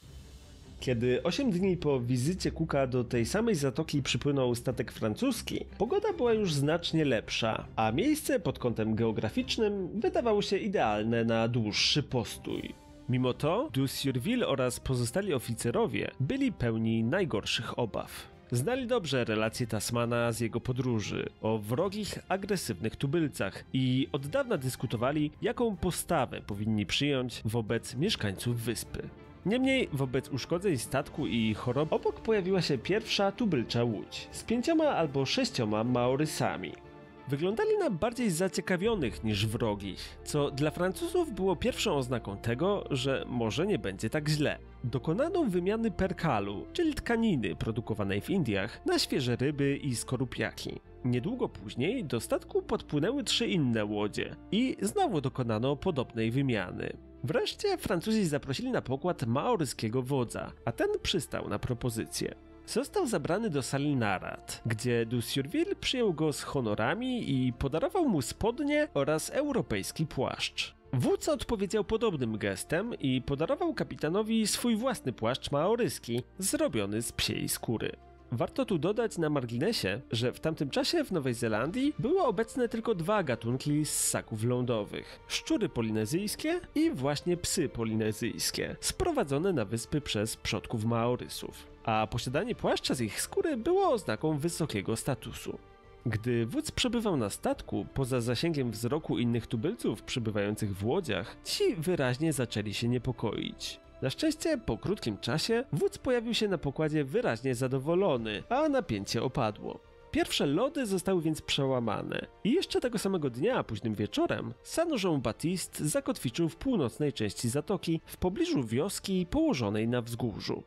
Kiedy 8 dni po wizycie Cooka do tej samej zatoki przypłynął statek francuski, pogoda była już znacznie lepsza, a miejsce pod kątem geograficznym wydawało się idealne na dłuższy postój. Mimo to de Surville oraz pozostali oficerowie byli pełni najgorszych obaw. Znali dobrze relacje Tasmana z jego podróży, o wrogich, agresywnych tubylcach i od dawna dyskutowali, jaką postawę powinni przyjąć wobec mieszkańców wyspy. Niemniej wobec uszkodzeń statku i chorob obok pojawiła się pierwsza tubylcza łódź z 5 albo 6 Maorysami. Wyglądali na bardziej zaciekawionych niż wrogich, co dla Francuzów było pierwszą oznaką tego, że może nie będzie tak źle. Dokonano wymiany perkalu, czyli tkaniny produkowanej w Indiach, na świeże ryby i skorupiaki. Niedługo później do statku podpłynęły 3 inne łodzie i znowu dokonano podobnej wymiany. Wreszcie Francuzi zaprosili na pokład maoryskiego wodza, a ten przystał na propozycję. Został zabrany do sali narad, gdzie de Surville przyjął go z honorami i podarował mu spodnie oraz europejski płaszcz. Wódz odpowiedział podobnym gestem i podarował kapitanowi swój własny płaszcz maoryski, zrobiony z psiej skóry. Warto tu dodać na marginesie, że w tamtym czasie w Nowej Zelandii były obecne tylko 2 gatunki ssaków lądowych. Szczury polinezyjskie i właśnie psy polinezyjskie, sprowadzone na wyspy przez przodków Maorysów. A posiadanie płaszcza z ich skóry było oznaką wysokiego statusu. Gdy wódz przebywał na statku, poza zasięgiem wzroku innych tubylców przybywających w łodziach, ci wyraźnie zaczęli się niepokoić. Na szczęście po krótkim czasie wódz pojawił się na pokładzie wyraźnie zadowolony, a napięcie opadło. Pierwsze lody zostały więc przełamane i jeszcze tego samego dnia, późnym wieczorem, Saint-Jean-Baptiste zakotwiczył w północnej części zatoki w pobliżu wioski położonej na wzgórzu.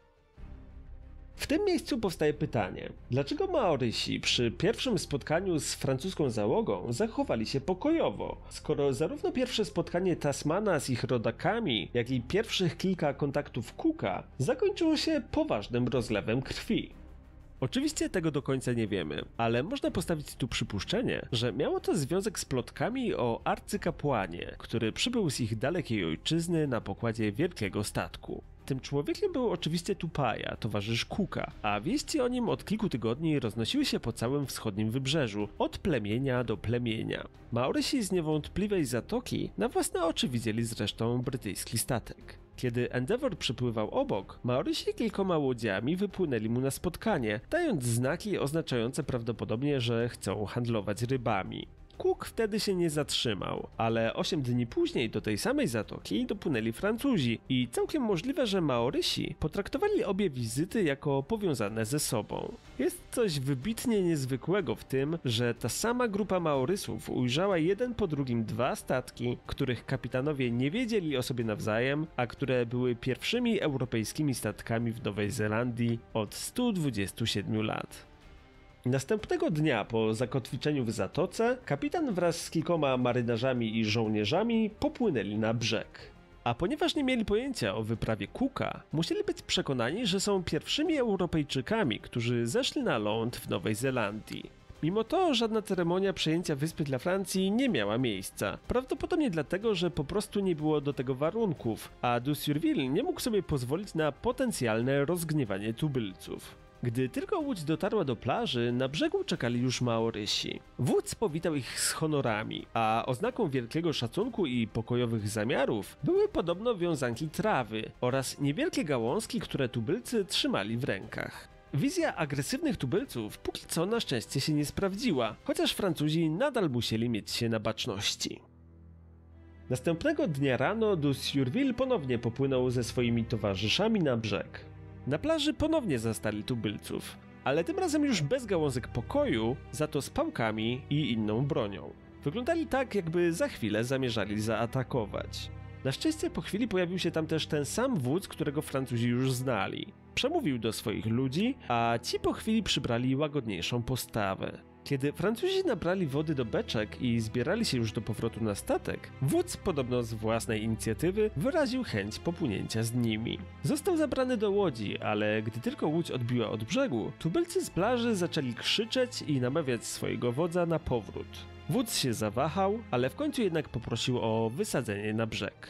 W tym miejscu powstaje pytanie, dlaczego Maorysi przy pierwszym spotkaniu z francuską załogą zachowali się pokojowo, skoro zarówno pierwsze spotkanie Tasmana z ich rodakami, jak i pierwszych kilka kontaktów Cooka zakończyło się poważnym rozlewem krwi. Oczywiście tego do końca nie wiemy, ale można postawić tu przypuszczenie, że miało to związek z plotkami o arcykapłanie, który przybył z ich dalekiej ojczyzny na pokładzie wielkiego statku. Tym człowiekiem był oczywiście Tupaia, towarzysz Cooka, a wieści o nim od kilku tygodni roznosiły się po całym wschodnim wybrzeżu, od plemienia do plemienia. Maorysi z niewątpliwej zatoki na własne oczy widzieli zresztą brytyjski statek. Kiedy Endeavour przypływał obok, Maorysi kilkoma łodziami wypłynęli mu na spotkanie, dając znaki oznaczające prawdopodobnie, że chcą handlować rybami. Cook wtedy się nie zatrzymał, ale 8 dni później do tej samej zatoki dopłynęli Francuzi i całkiem możliwe, że Maorysi potraktowali obie wizyty jako powiązane ze sobą. Jest coś wybitnie niezwykłego w tym, że ta sama grupa Maorysów ujrzała jeden po drugim dwa statki, których kapitanowie nie wiedzieli o sobie nawzajem, a które były pierwszymi europejskimi statkami w Nowej Zelandii od 127 lat. Następnego dnia po zakotwiczeniu w zatoce, kapitan wraz z kilkoma marynarzami i żołnierzami popłynęli na brzeg. A ponieważ nie mieli pojęcia o wyprawie Cooka, musieli być przekonani, że są pierwszymi Europejczykami, którzy zeszli na ląd w Nowej Zelandii. Mimo to żadna ceremonia przejęcia wyspy dla Francji nie miała miejsca. Prawdopodobnie dlatego, że po prostu nie było do tego warunków, a de Surville nie mógł sobie pozwolić na potencjalne rozgniewanie tubylców. Gdy tylko łódź dotarła do plaży, na brzegu czekali już Maorysi. Wódz powitał ich z honorami, a oznaką wielkiego szacunku i pokojowych zamiarów były podobno wiązanki trawy oraz niewielkie gałązki, które tubylcy trzymali w rękach. Wizja agresywnych tubylców póki co na szczęście się nie sprawdziła, chociaż Francuzi nadal musieli mieć się na baczności. Następnego dnia rano de Surville ponownie popłynął ze swoimi towarzyszami na brzeg. Na plaży ponownie zastali tubylców, ale tym razem już bez gałązek pokoju, za to z pałkami i inną bronią. Wyglądali tak, jakby za chwilę zamierzali zaatakować. Na szczęście po chwili pojawił się tam też ten sam wódz, którego Francuzi już znali. Przemówił do swoich ludzi, a ci po chwili przybrali łagodniejszą postawę. Kiedy Francuzi nabrali wody do beczek i zbierali się już do powrotu na statek, wódz podobno z własnej inicjatywy wyraził chęć popłynięcia z nimi. Został zabrany do łodzi, ale gdy tylko łódź odbiła od brzegu, tubylcy z plaży zaczęli krzyczeć i namawiać swojego wodza na powrót. Wódz się zawahał, ale w końcu jednak poprosił o wysadzenie na brzeg.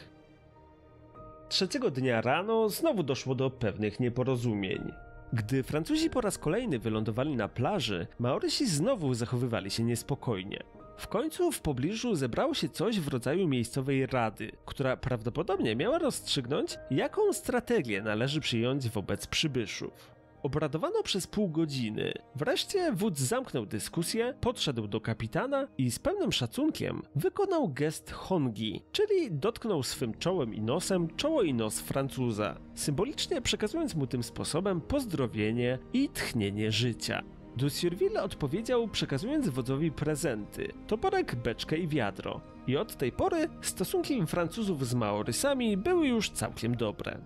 Trzeciego dnia rano znowu doszło do pewnych nieporozumień. Gdy Francuzi po raz kolejny wylądowali na plaży, Maorysi znowu zachowywali się niespokojnie. W końcu w pobliżu zebrało się coś w rodzaju miejscowej rady, która prawdopodobnie miała rozstrzygnąć, jaką strategię należy przyjąć wobec przybyszów. Obradowano przez pół godziny. Wreszcie wódz zamknął dyskusję, podszedł do kapitana i z pełnym szacunkiem wykonał gest hongi, czyli dotknął swym czołem i nosem czoło i nos Francuza, symbolicznie przekazując mu tym sposobem pozdrowienie i tchnienie życia. De Surville odpowiedział, przekazując wodzowi prezenty, toporek, beczkę i wiadro. I od tej pory stosunki Francuzów z Maorysami były już całkiem dobre.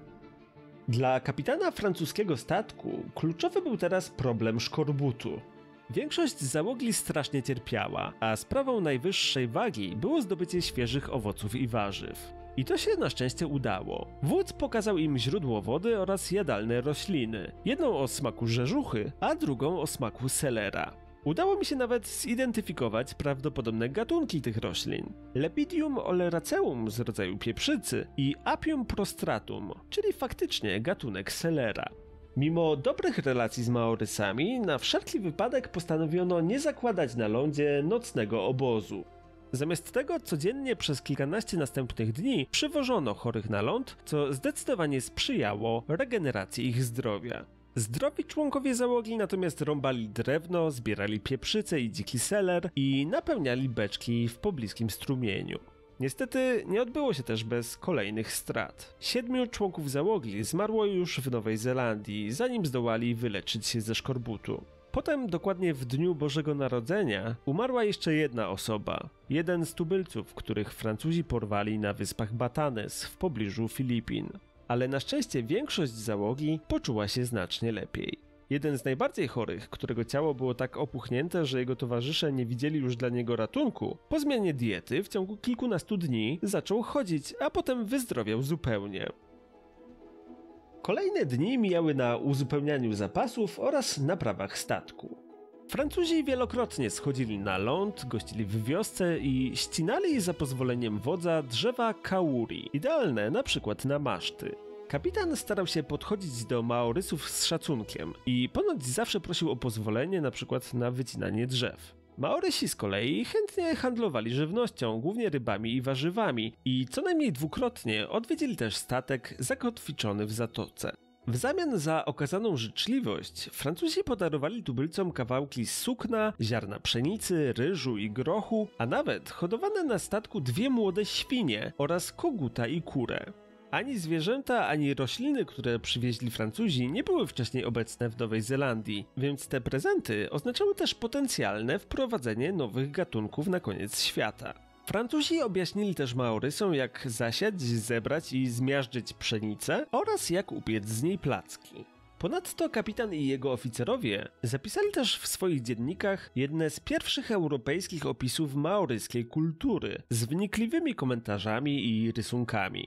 Dla kapitana francuskiego statku kluczowy był teraz problem szkorbutu. Większość załogi strasznie cierpiała, a sprawą najwyższej wagi było zdobycie świeżych owoców i warzyw. I to się na szczęście udało. Wódz pokazał im źródło wody oraz jadalne rośliny. Jedną o smaku rzeżuchy, a drugą o smaku selera. Udało mi się nawet zidentyfikować prawdopodobne gatunki tych roślin. Lepidium oleraceum z rodzaju pieprzycy i Apium prostratum, czyli faktycznie gatunek selera. Mimo dobrych relacji z Maorysami, na wszelki wypadek postanowiono nie zakładać na lądzie nocnego obozu. Zamiast tego codziennie przez kilkanaście następnych dni przywożono chorych na ląd, co zdecydowanie sprzyjało regeneracji ich zdrowia. Zdrowi członkowie załogi natomiast rąbali drewno, zbierali pieprzycę i dziki seler i napełniali beczki w pobliskim strumieniu. Niestety nie odbyło się też bez kolejnych strat. 7 członków załogi zmarło już w Nowej Zelandii, zanim zdołali wyleczyć się ze szkorbutu. Potem, dokładnie w dniu Bożego Narodzenia, umarła jeszcze jedna osoba. Jeden z tubylców, których Francuzi porwali na wyspach Batanes w pobliżu Filipin. Ale na szczęście większość załogi poczuła się znacznie lepiej. Jeden z najbardziej chorych, którego ciało było tak opuchnięte, że jego towarzysze nie widzieli już dla niego ratunku, po zmianie diety w ciągu kilkunastu dni zaczął chodzić, a potem wyzdrowiał zupełnie. Kolejne dni mijały na uzupełnianiu zapasów oraz naprawach statku. Francuzi wielokrotnie schodzili na ląd, gościli w wiosce i ścinali za pozwoleniem wodza drzewa kauri, idealne na przykład na maszty. Kapitan starał się podchodzić do Maorysów z szacunkiem i ponoć zawsze prosił o pozwolenie na przykład na wycinanie drzew. Maorysi z kolei chętnie handlowali żywnością, głównie rybami i warzywami i co najmniej dwukrotnie odwiedzili też statek zakotwiczony w zatoce. W zamian za okazaną życzliwość Francuzi podarowali tubylcom kawałki sukna, ziarna pszenicy, ryżu i grochu, a nawet hodowane na statku 2 młode świnie oraz koguta i kurę. Ani zwierzęta, ani rośliny, które przywieźli Francuzi, nie były wcześniej obecne w Nowej Zelandii, więc te prezenty oznaczały też potencjalne wprowadzenie nowych gatunków na koniec świata. Francuzi objaśnili też Maorysom, jak zasiać, zebrać i zmiażdżyć pszenicę oraz jak upiec z niej placki. Ponadto kapitan i jego oficerowie zapisali też w swoich dziennikach jedne z pierwszych europejskich opisów maoryskiej kultury z wnikliwymi komentarzami i rysunkami.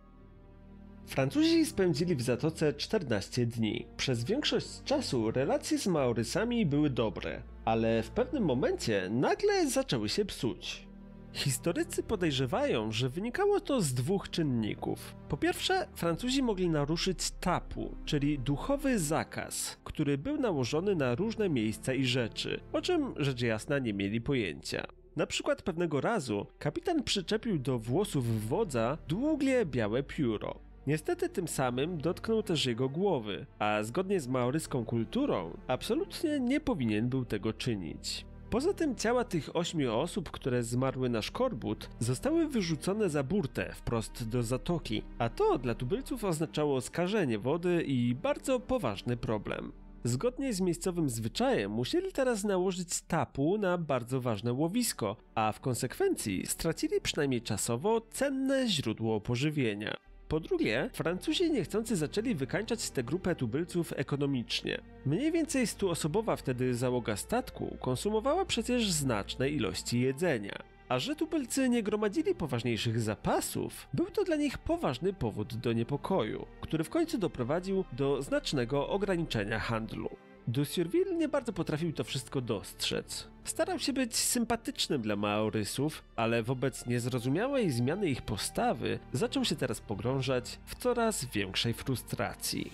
Francuzi spędzili w zatoce 14 dni. Przez większość czasu relacje z Maorysami były dobre, ale w pewnym momencie nagle zaczęły się psuć. Historycy podejrzewają, że wynikało to z 2 czynników. Po pierwsze, Francuzi mogli naruszyć tapu, czyli duchowy zakaz, który był nałożony na różne miejsca i rzeczy, o czym rzecz jasna nie mieli pojęcia. Na przykład pewnego razu kapitan przyczepił do włosów wodza długie białe pióro. Niestety tym samym dotknął też jego głowy, a zgodnie z maoryską kulturą absolutnie nie powinien był tego czynić. Poza tym ciała tych 8 osób, które zmarły na szkorbut, zostały wyrzucone za burtę wprost do zatoki, a to dla tubylców oznaczało skażenie wody i bardzo poważny problem. Zgodnie z miejscowym zwyczajem musieli teraz nałożyć tapu na bardzo ważne łowisko, a w konsekwencji stracili przynajmniej czasowo cenne źródło pożywienia. Po drugie, Francuzi niechcący zaczęli wykańczać tę grupę tubylców ekonomicznie. Mniej więcej 100-osobowa wtedy załoga statku konsumowała przecież znaczne ilości jedzenia. A że tubylcy nie gromadzili poważniejszych zapasów, był to dla nich poważny powód do niepokoju, który w końcu doprowadził do znacznego ograniczenia handlu. De Surville nie bardzo potrafił to wszystko dostrzec. Starał się być sympatycznym dla Maorysów, ale wobec niezrozumiałej zmiany ich postawy zaczął się teraz pogrążać w coraz większej frustracji.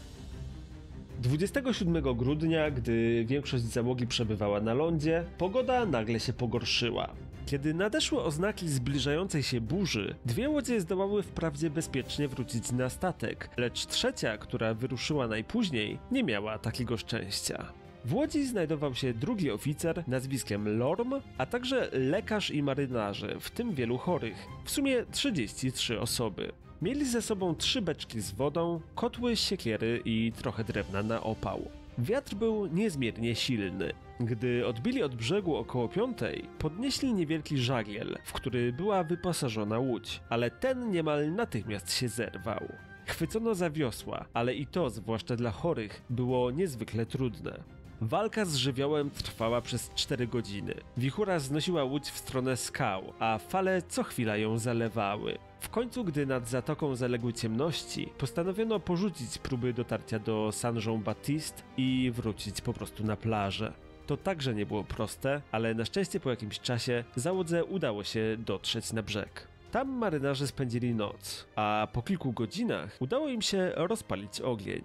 27 grudnia, gdy większość załogi przebywała na lądzie, pogoda nagle się pogorszyła. Kiedy nadeszły oznaki zbliżającej się burzy, 2 łodzie zdołały wprawdzie bezpiecznie wrócić na statek, lecz trzecia, która wyruszyła najpóźniej, nie miała takiego szczęścia. W łodzi znajdował się drugi oficer nazwiskiem Lorm, a także lekarz i marynarze, w tym wielu chorych, w sumie 33 osoby. Mieli ze sobą 3 beczki z wodą, kotły, siekiery i trochę drewna na opał. Wiatr był niezmiernie silny. Gdy odbili od brzegu około 5, podnieśli niewielki żagiel, w który była wyposażona łódź, ale ten niemal natychmiast się zerwał. Chwycono za wiosła, ale i to, zwłaszcza dla chorych, było niezwykle trudne. Walka z żywiołem trwała przez 4 godziny. Wichura znosiła łódź w stronę skał, a fale co chwila ją zalewały. W końcu, gdy nad zatoką zaległy ciemności, postanowiono porzucić próby dotarcia do Saint-Jean-Baptiste i wrócić po prostu na plażę. To także nie było proste, ale na szczęście po jakimś czasie załodze udało się dotrzeć na brzeg. Tam marynarze spędzili noc, a po kilku godzinach udało im się rozpalić ogień.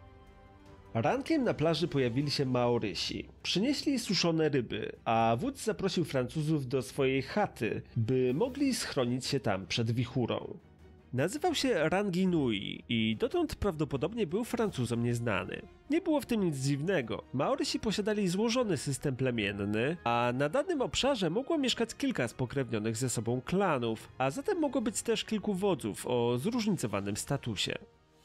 Rankiem na plaży pojawili się Maorysi. Przynieśli suszone ryby, a wódz zaprosił Francuzów do swojej chaty, by mogli schronić się tam przed wichurą. Nazywał się Ranginui i dotąd prawdopodobnie był Francuzom nieznany. Nie było w tym nic dziwnego. Maorysi posiadali złożony system plemienny, a na danym obszarze mogło mieszkać kilka spokrewnionych ze sobą klanów, a zatem mogło być też kilku wodzów o zróżnicowanym statusie.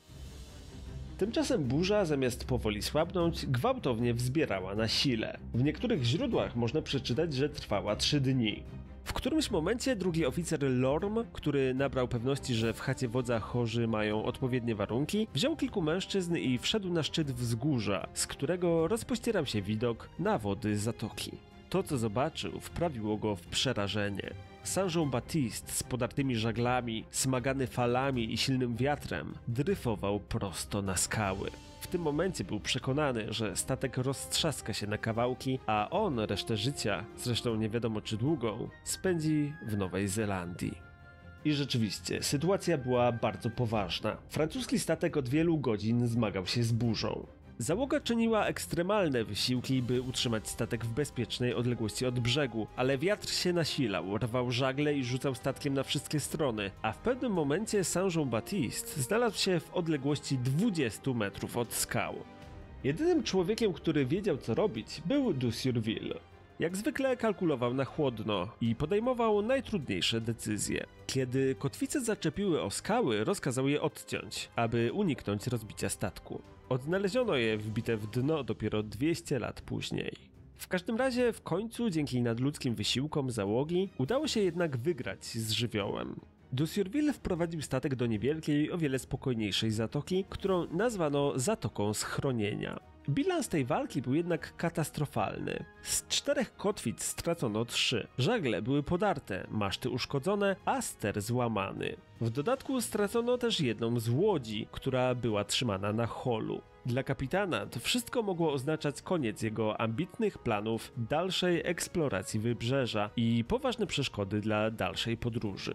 Tymczasem burza, zamiast powoli słabnąć, gwałtownie wzbierała na sile. W niektórych źródłach można przeczytać, że trwała 3 dni. W którymś momencie drugi oficer Lorm, który nabrał pewności, że w chacie wodza chorzy mają odpowiednie warunki, wziął kilku mężczyzn i wszedł na szczyt wzgórza, z którego rozpościerał się widok na wody zatoki. To, co zobaczył, wprawiło go w przerażenie. Saint-Jean-Baptiste z podartymi żaglami, smagany falami i silnym wiatrem dryfował prosto na skały. W tym momencie był przekonany, że statek roztrzaska się na kawałki, a on resztę życia, zresztą nie wiadomo czy długą, spędzi w Nowej Zelandii. I rzeczywiście, sytuacja była bardzo poważna. Francuski statek od wielu godzin zmagał się z burzą. Załoga czyniła ekstremalne wysiłki, by utrzymać statek w bezpiecznej odległości od brzegu, ale wiatr się nasilał, rwał żagle i rzucał statkiem na wszystkie strony, a w pewnym momencie Saint-Jean-Baptiste znalazł się w odległości 20 metrów od skał. Jedynym człowiekiem, który wiedział co robić, był de Surville. Jak zwykle kalkulował na chłodno i podejmował najtrudniejsze decyzje. Kiedy kotwice zaczepiły o skały, rozkazał je odciąć, aby uniknąć rozbicia statku. Odnaleziono je wbite w dno dopiero 200 lat później. W każdym razie w końcu, dzięki nadludzkim wysiłkom załogi, udało się jednak wygrać z żywiołem. De Surville wprowadził statek do niewielkiej, o wiele spokojniejszej zatoki, którą nazwano Zatoką Schronienia. Bilans tej walki był jednak katastrofalny. Z 4 kotwic stracono 3. Żagle były podarte, maszty uszkodzone, a ster złamany. W dodatku stracono też jedną z łodzi, która była trzymana na holu. Dla kapitana to wszystko mogło oznaczać koniec jego ambitnych planów dalszej eksploracji wybrzeża i poważne przeszkody dla dalszej podróży.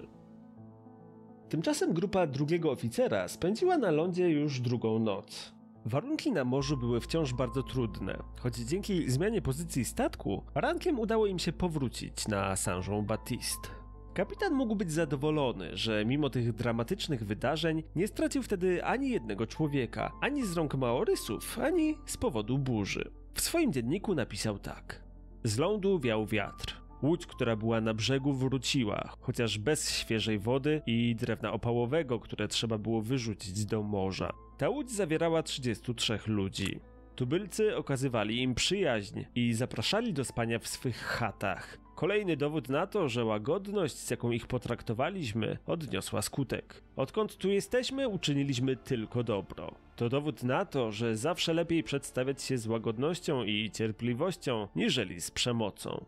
Tymczasem grupa drugiego oficera spędziła na lądzie już drugą noc. Warunki na morzu były wciąż bardzo trudne, choć dzięki zmianie pozycji statku rankiem udało im się powrócić na Saint-Jean-Baptiste. Kapitan mógł być zadowolony, że mimo tych dramatycznych wydarzeń nie stracił wtedy ani jednego człowieka, ani z rąk Maorysów, ani z powodu burzy. W swoim dzienniku napisał tak: z lądu wiał wiatr. Łódź, która była na brzegu, wróciła, chociaż bez świeżej wody i drewna opałowego, które trzeba było wyrzucić do morza. Ta łódź zawierała 33 ludzi. Tubylcy okazywali im przyjaźń i zapraszali do spania w swych chatach. Kolejny dowód na to, że łagodność, z jaką ich potraktowaliśmy, odniosła skutek. Odkąd tu jesteśmy, uczyniliśmy tylko dobro. To dowód na to, że zawsze lepiej przedstawiać się z łagodnością i cierpliwością, niżeli z przemocą.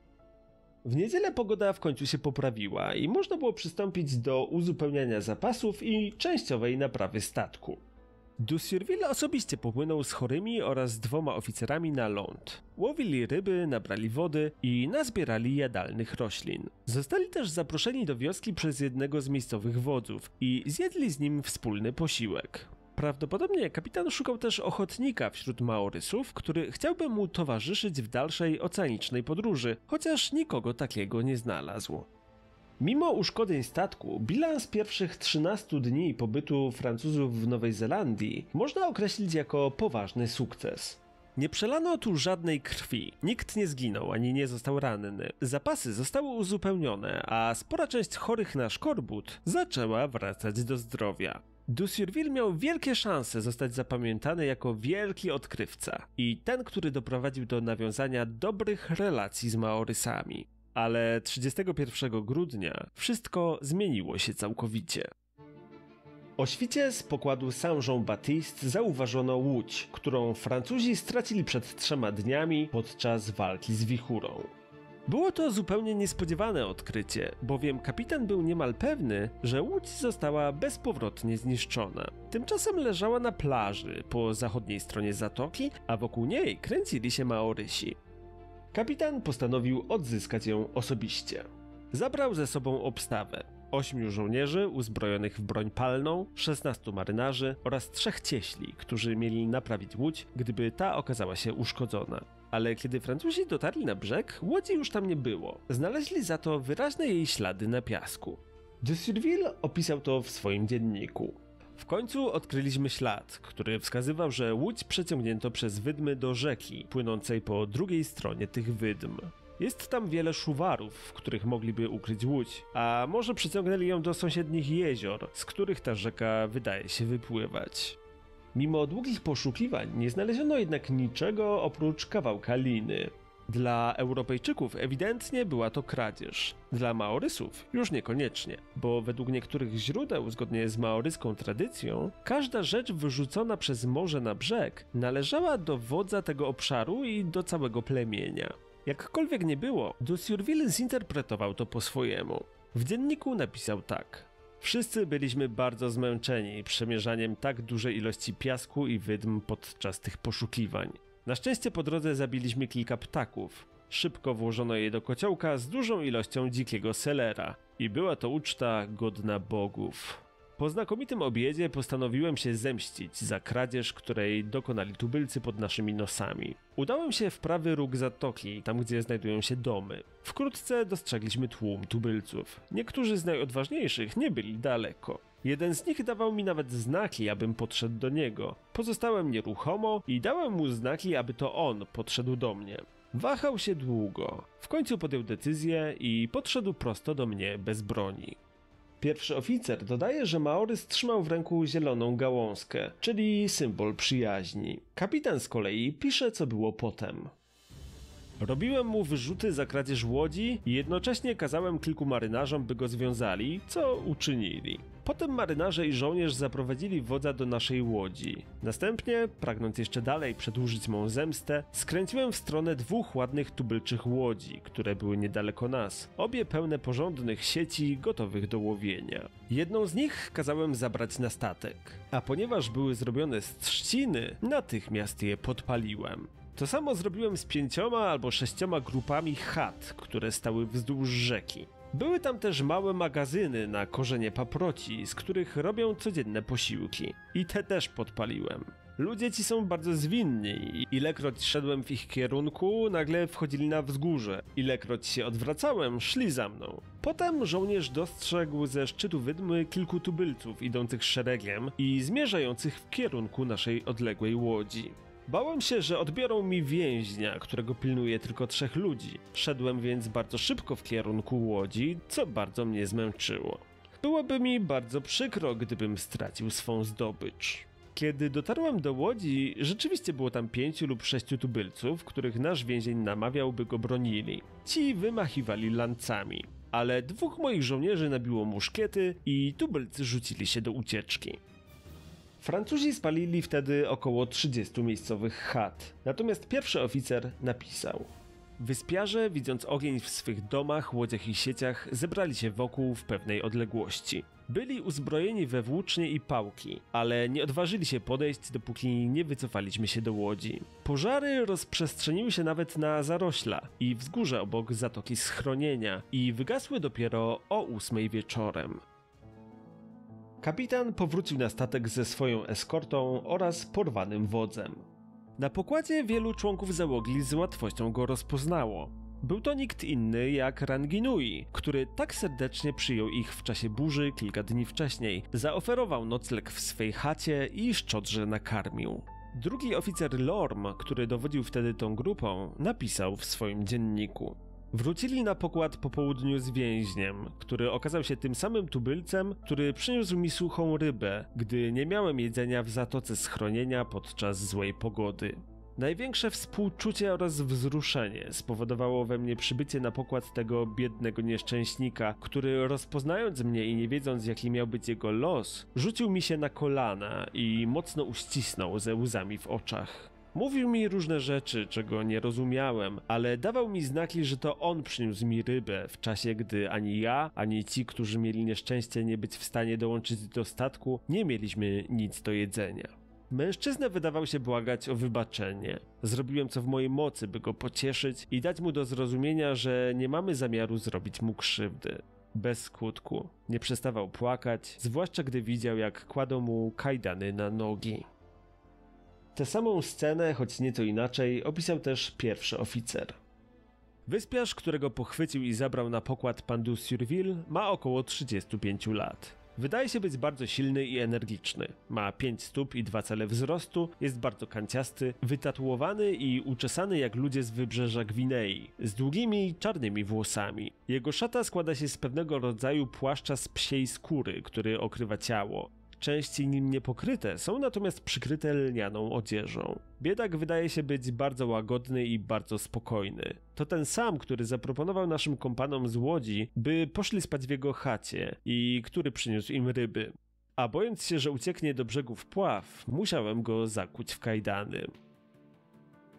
W niedzielę pogoda w końcu się poprawiła i można było przystąpić do uzupełniania zapasów i częściowej naprawy statku. De Surville osobiście popłynął z chorymi oraz 2 oficerami na ląd. Łowili ryby, nabrali wody i nazbierali jadalnych roślin. Zostali też zaproszeni do wioski przez jednego z miejscowych wodzów i zjedli z nim wspólny posiłek. Prawdopodobnie kapitan szukał też ochotnika wśród Maorysów, który chciałby mu towarzyszyć w dalszej oceanicznej podróży, chociaż nikogo takiego nie znalazł. Mimo uszkodzeń statku, bilans pierwszych 13 dni pobytu Francuzów w Nowej Zelandii można określić jako poważny sukces. Nie przelano tu żadnej krwi, nikt nie zginął ani nie został ranny, zapasy zostały uzupełnione, a spora część chorych na szkorbut zaczęła wracać do zdrowia. De Surville miał wielkie szanse zostać zapamiętany jako wielki odkrywca i ten, który doprowadził do nawiązania dobrych relacji z Maorysami. Ale 31 grudnia wszystko zmieniło się całkowicie. O świcie z pokładu Saint-Jean-Baptiste zauważono łódź, którą Francuzi stracili przed 3 dniami podczas walki z wichurą. Było to zupełnie niespodziewane odkrycie, bowiem kapitan był niemal pewny, że łódź została bezpowrotnie zniszczona. Tymczasem leżała na plaży po zachodniej stronie zatoki, a wokół niej kręcili się Maorysi. Kapitan postanowił odzyskać ją osobiście. Zabrał ze sobą obstawę: 8 żołnierzy uzbrojonych w broń palną, 16 marynarzy oraz 3 cieśli, którzy mieli naprawić łódź, gdyby ta okazała się uszkodzona. Ale kiedy Francuzi dotarli na brzeg, łodzi już tam nie było. Znaleźli za to wyraźne jej ślady na piasku. De Surville opisał to w swoim dzienniku. W końcu odkryliśmy ślad, który wskazywał, że łódź przeciągnięto przez wydmy do rzeki, płynącej po drugiej stronie tych wydm. Jest tam wiele szuwarów, w których mogliby ukryć łódź, a może przyciągnęli ją do sąsiednich jezior, z których ta rzeka wydaje się wypływać. Mimo długich poszukiwań nie znaleziono jednak niczego oprócz kawałka liny. Dla Europejczyków ewidentnie była to kradzież. Dla Maorysów już niekoniecznie, bo według niektórych źródeł, zgodnie z maoryską tradycją, każda rzecz wyrzucona przez morze na brzeg należała do wodza tego obszaru i do całego plemienia. Jakkolwiek nie było, de Surville zinterpretował to po swojemu. W dzienniku napisał tak: wszyscy byliśmy bardzo zmęczeni przemierzaniem tak dużej ilości piasku i wydm podczas tych poszukiwań. Na szczęście po drodze zabiliśmy kilka ptaków. Szybko włożono je do kociołka z dużą ilością dzikiego selera i była to uczta godna bogów. Po znakomitym obiedzie postanowiłem się zemścić za kradzież, której dokonali tubylcy pod naszymi nosami. Udałem się w prawy róg zatoki, tam gdzie znajdują się domy. Wkrótce dostrzegliśmy tłum tubylców. Niektórzy z najodważniejszych nie byli daleko. Jeden z nich dawał mi nawet znaki, abym podszedł do niego. Pozostałem nieruchomo i dałem mu znaki, aby to on podszedł do mnie. Wahał się długo. W końcu podjął decyzję i podszedł prosto do mnie bez broni. Pierwszy oficer dodaje, że Maorys trzymał w ręku zieloną gałązkę, czyli symbol przyjaźni. Kapitan z kolei pisze, co było potem. Robiłem mu wyrzuty za kradzież łodzi i jednocześnie kazałem kilku marynarzom, by go związali, co uczynili. Potem marynarze i żołnierz zaprowadzili wodza do naszej łodzi. Następnie, pragnąc jeszcze dalej przedłużyć mą zemstę, skręciłem w stronę dwóch ładnych tubylczych łodzi, które były niedaleko nas, obie pełne porządnych sieci gotowych do łowienia. Jedną z nich kazałem zabrać na statek, a ponieważ były zrobione z trzciny, natychmiast je podpaliłem. To samo zrobiłem z 5 albo 6 grupami chat, które stały wzdłuż rzeki. Były tam też małe magazyny na korzenie paproci, z których robią codzienne posiłki. I te też podpaliłem. Ludzie ci są bardzo zwinni i ilekroć szedłem w ich kierunku, nagle wchodzili na wzgórze. Ilekroć się odwracałem, szli za mną. Potem żołnierz dostrzegł ze szczytu wydmy kilku tubylców idących szeregiem i zmierzających w kierunku naszej odległej łodzi. Bałem się, że odbiorą mi więźnia, którego pilnuje tylko 3 ludzi. Szedłem więc bardzo szybko w kierunku łodzi, co bardzo mnie zmęczyło. Byłoby mi bardzo przykro, gdybym stracił swą zdobycz. Kiedy dotarłem do łodzi, rzeczywiście było tam 5 lub 6 tubylców, których nasz więzień namawiał, by go bronili. Ci wymachiwali lancami, ale 2 moich żołnierzy nabiło muszkiety i tubylcy rzucili się do ucieczki. Francuzi spalili wtedy około 30 miejscowych chat, natomiast pierwszy oficer napisał: wyspiarze, widząc ogień w swych domach, łodziach i sieciach, zebrali się wokół w pewnej odległości. Byli uzbrojeni we włócznie i pałki, ale nie odważyli się podejść, dopóki nie wycofaliśmy się do łodzi. Pożary rozprzestrzeniły się nawet na zarośla i wzgórze obok zatoki schronienia i wygasły dopiero o 8 wieczorem. Kapitan powrócił na statek ze swoją eskortą oraz porwanym wodzem. Na pokładzie wielu członków załogi z łatwością go rozpoznało. Był to nikt inny jak Ranginui, który tak serdecznie przyjął ich w czasie burzy kilka dni wcześniej, zaoferował nocleg w swej chacie i szczodrze nakarmił. Drugi oficer Lorm, który dowodził wtedy tą grupą, napisał w swoim dzienniku: wrócili na pokład po południu z więźniem, który okazał się tym samym tubylcem, który przyniósł mi suchą rybę, gdy nie miałem jedzenia w zatoce schronienia podczas złej pogody. Największe współczucie oraz wzruszenie spowodowało we mnie przybycie na pokład tego biednego nieszczęśnika, który rozpoznając mnie i nie wiedząc jaki miał być jego los, rzucił mi się na kolana i mocno uścisnął ze łzami w oczach. Mówił mi różne rzeczy, czego nie rozumiałem, ale dawał mi znaki, że to on przyniósł mi rybę w czasie, gdy ani ja, ani ci, którzy mieli nieszczęście nie być w stanie dołączyć do statku, nie mieliśmy nic do jedzenia. Mężczyzna wydawał się błagać o wybaczenie. Zrobiłem co w mojej mocy, by go pocieszyć i dać mu do zrozumienia, że nie mamy zamiaru zrobić mu krzywdy. Bez skutku. Nie przestawał płakać, zwłaszcza gdy widział, jak kładą mu kajdany na nogi. Tę samą scenę, choć nieco inaczej, opisał też pierwszy oficer. Wyspiarz, którego pochwycił i zabrał na pokład pan de Surville, ma około 35 lat. Wydaje się być bardzo silny i energiczny. Ma 5 stóp i 2 cale wzrostu, jest bardzo kanciasty, wytatuowany i uczesany jak ludzie z wybrzeża Gwinei, z długimi, czarnymi włosami. Jego szata składa się z pewnego rodzaju płaszcza z psiej skóry, który okrywa ciało. Części nim niepokryte są natomiast przykryte lnianą odzieżą. Biedak wydaje się być bardzo łagodny i bardzo spokojny. To ten sam, który zaproponował naszym kompanom z łodzi, by poszli spać w jego chacie i który przyniósł im ryby. A bojąc się, że ucieknie do brzegu w pław, musiałem go zakuć w kajdany.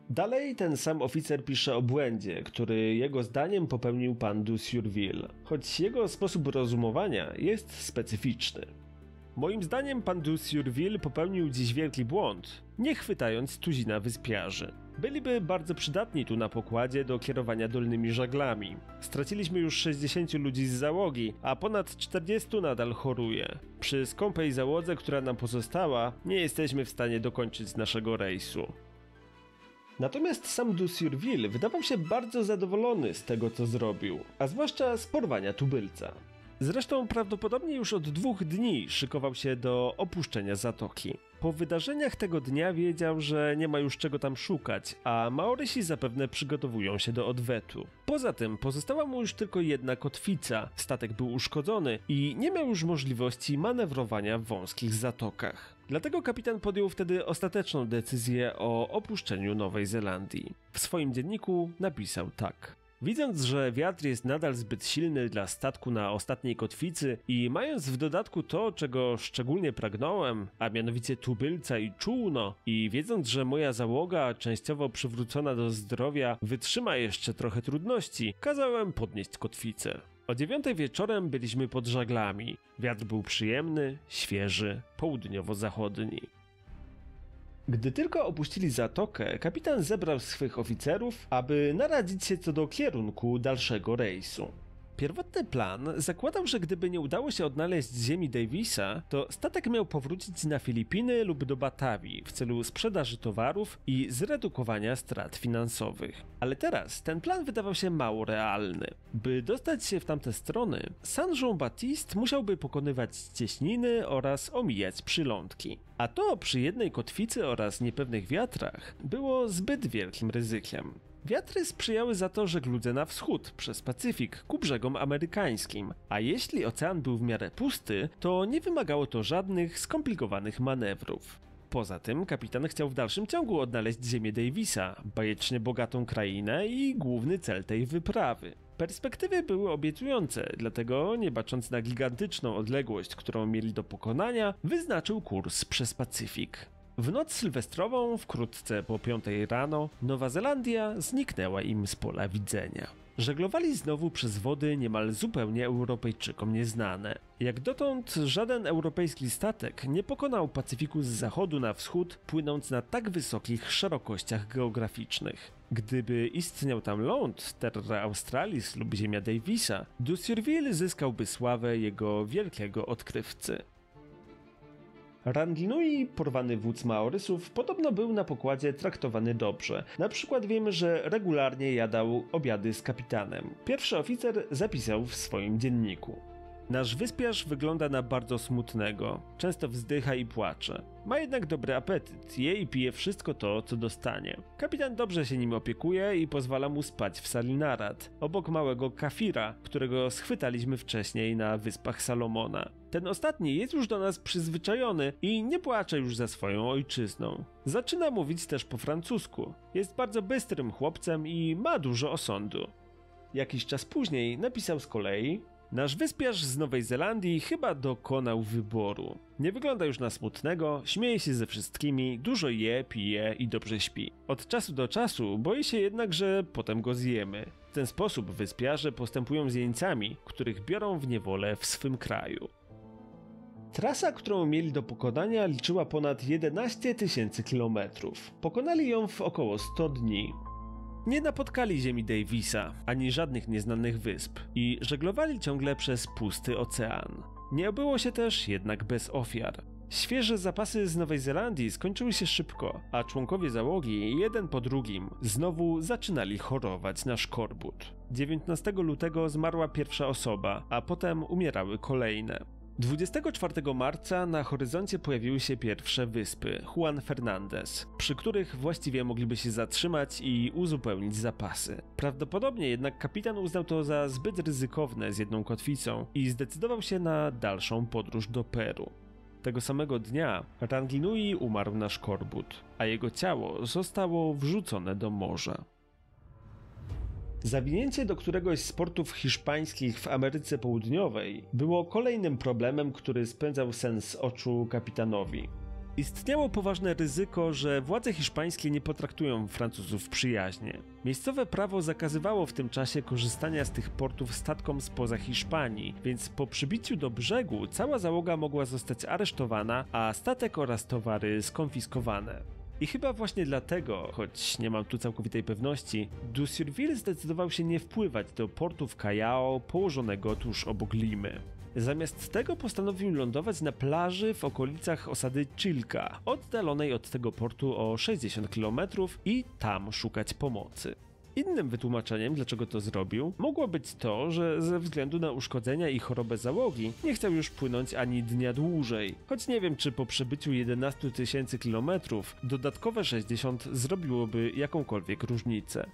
Dalej ten sam oficer pisze o błędzie, który jego zdaniem popełnił pan du Surville, choć jego sposób rozumowania jest specyficzny. Moim zdaniem pan du Surville popełnił dziś wielki błąd, nie chwytając tuzina wyspiarzy. Byliby bardzo przydatni tu na pokładzie do kierowania dolnymi żaglami. Straciliśmy już 60 ludzi z załogi, a ponad 40 nadal choruje. Przy skąpej załodze, która nam pozostała, nie jesteśmy w stanie dokończyć naszego rejsu. Natomiast sam du Surville wydawał się bardzo zadowolony z tego, co zrobił, a zwłaszcza z porwania tubylca. Zresztą prawdopodobnie już od 2 dni szykował się do opuszczenia zatoki. Po wydarzeniach tego dnia wiedział, że nie ma już czego tam szukać, a Maorysi zapewne przygotowują się do odwetu. Poza tym pozostała mu już tylko jedna kotwica, statek był uszkodzony i nie miał już możliwości manewrowania w wąskich zatokach. Dlatego kapitan podjął wtedy ostateczną decyzję o opuszczeniu Nowej Zelandii. W swoim dzienniku napisał tak. Widząc, że wiatr jest nadal zbyt silny dla statku na ostatniej kotwicy i mając w dodatku to, czego szczególnie pragnąłem, a mianowicie tubylca i czółno, i wiedząc, że moja załoga, częściowo przywrócona do zdrowia, wytrzyma jeszcze trochę trudności, kazałem podnieść kotwicę. O 9 wieczorem byliśmy pod żaglami. Wiatr był przyjemny, świeży, południowo-zachodni. Gdy tylko opuścili zatokę, kapitan zebrał swych oficerów, aby naradzić się co do kierunku dalszego rejsu. Pierwotny plan zakładał, że gdyby nie udało się odnaleźć ziemi Davisa, to statek miał powrócić na Filipiny lub do Batavii w celu sprzedaży towarów i zredukowania strat finansowych. Ale teraz ten plan wydawał się mało realny. By dostać się w tamte strony, San Jean-Baptiste musiałby pokonywać cieśniny oraz omijać przylądki. A to przy jednej kotwicy oraz niepewnych wiatrach było zbyt wielkim ryzykiem. Wiatry sprzyjały za to żegludze na wschód przez Pacyfik ku brzegom amerykańskim, a jeśli ocean był w miarę pusty, to nie wymagało to żadnych skomplikowanych manewrów. Poza tym kapitan chciał w dalszym ciągu odnaleźć ziemię Davisa, bajecznie bogatą krainę i główny cel tej wyprawy. Perspektywy były obiecujące, dlatego nie bacząc na gigantyczną odległość, którą mieli do pokonania, wyznaczył kurs przez Pacyfik. W noc sylwestrową, wkrótce po 5 rano, Nowa Zelandia zniknęła im z pola widzenia. Żeglowali znowu przez wody niemal zupełnie Europejczykom nieznane. Jak dotąd żaden europejski statek nie pokonał Pacyfiku z zachodu na wschód, płynąc na tak wysokich szerokościach geograficznych. Gdyby istniał tam ląd, Terra Australis lub ziemia Davisa, du Surville zyskałby sławę jego wielkiego odkrywcy. Randinui, porwany wódz Maorysów, podobno był na pokładzie traktowany dobrze. Na przykład wiemy, że regularnie jadał obiady z kapitanem. Pierwszy oficer zapisał w swoim dzienniku. Nasz wyspiarz wygląda na bardzo smutnego. Często wzdycha i płacze. Ma jednak dobry apetyt, je i pije wszystko to, co dostanie. Kapitan dobrze się nim opiekuje i pozwala mu spać w sali narad, obok małego kafira, którego schwytaliśmy wcześniej na Wyspach Salomona. Ten ostatni jest już do nas przyzwyczajony i nie płacze już za swoją ojczyzną. Zaczyna mówić też po francusku. Jest bardzo bystrym chłopcem i ma dużo osądu. Jakiś czas później napisał z kolei: nasz wyspiarz z Nowej Zelandii chyba dokonał wyboru. Nie wygląda już na smutnego, śmieje się ze wszystkimi, dużo je, pije i dobrze śpi. Od czasu do czasu boi się jednak, że potem go zjemy. W ten sposób wyspiarze postępują z jeńcami, których biorą w niewolę w swym kraju. Trasa, którą mieli do pokonania, liczyła ponad 11 000 kilometrów. Pokonali ją w około 100 dni. Nie napotkali ziemi Davisa, ani żadnych nieznanych wysp i żeglowali ciągle przez pusty ocean. Nie obyło się też jednak bez ofiar. Świeże zapasy z Nowej Zelandii skończyły się szybko, a członkowie załogi jeden po drugim znowu zaczynali chorować na szkorbut. 19 lutego zmarła pierwsza osoba, a potem umierały kolejne. 24 marca na horyzoncie pojawiły się pierwsze wyspy, Juan Fernandez, przy których właściwie mogliby się zatrzymać i uzupełnić zapasy. Prawdopodobnie jednak kapitan uznał to za zbyt ryzykowne z jedną kotwicą i zdecydował się na dalszą podróż do Peru. Tego samego dnia Randinui umarł na szkorbut, a jego ciało zostało wrzucone do morza. Zawinięcie do któregoś z portów hiszpańskich w Ameryce Południowej było kolejnym problemem, który spędzał sen z oczu kapitanowi. Istniało poważne ryzyko, że władze hiszpańskie nie potraktują Francuzów przyjaźnie. Miejscowe prawo zakazywało w tym czasie korzystania z tych portów statkom spoza Hiszpanii, więc po przybiciu do brzegu cała załoga mogła zostać aresztowana, a statek oraz towary skonfiskowane. I chyba właśnie dlatego, choć nie mam tu całkowitej pewności, de Surville zdecydował się nie wpływać do portu w Callao położonego tuż obok Limy. Zamiast tego postanowił lądować na plaży w okolicach osady Chilca, oddalonej od tego portu o 60 km i tam szukać pomocy. Innym wytłumaczeniem, dlaczego to zrobił, mogło być to, że ze względu na uszkodzenia i chorobę załogi nie chciał już płynąć ani dnia dłużej. Choć nie wiem, czy po przebyciu 11 000 kilometrów dodatkowe 60 zrobiłoby jakąkolwiek różnicę.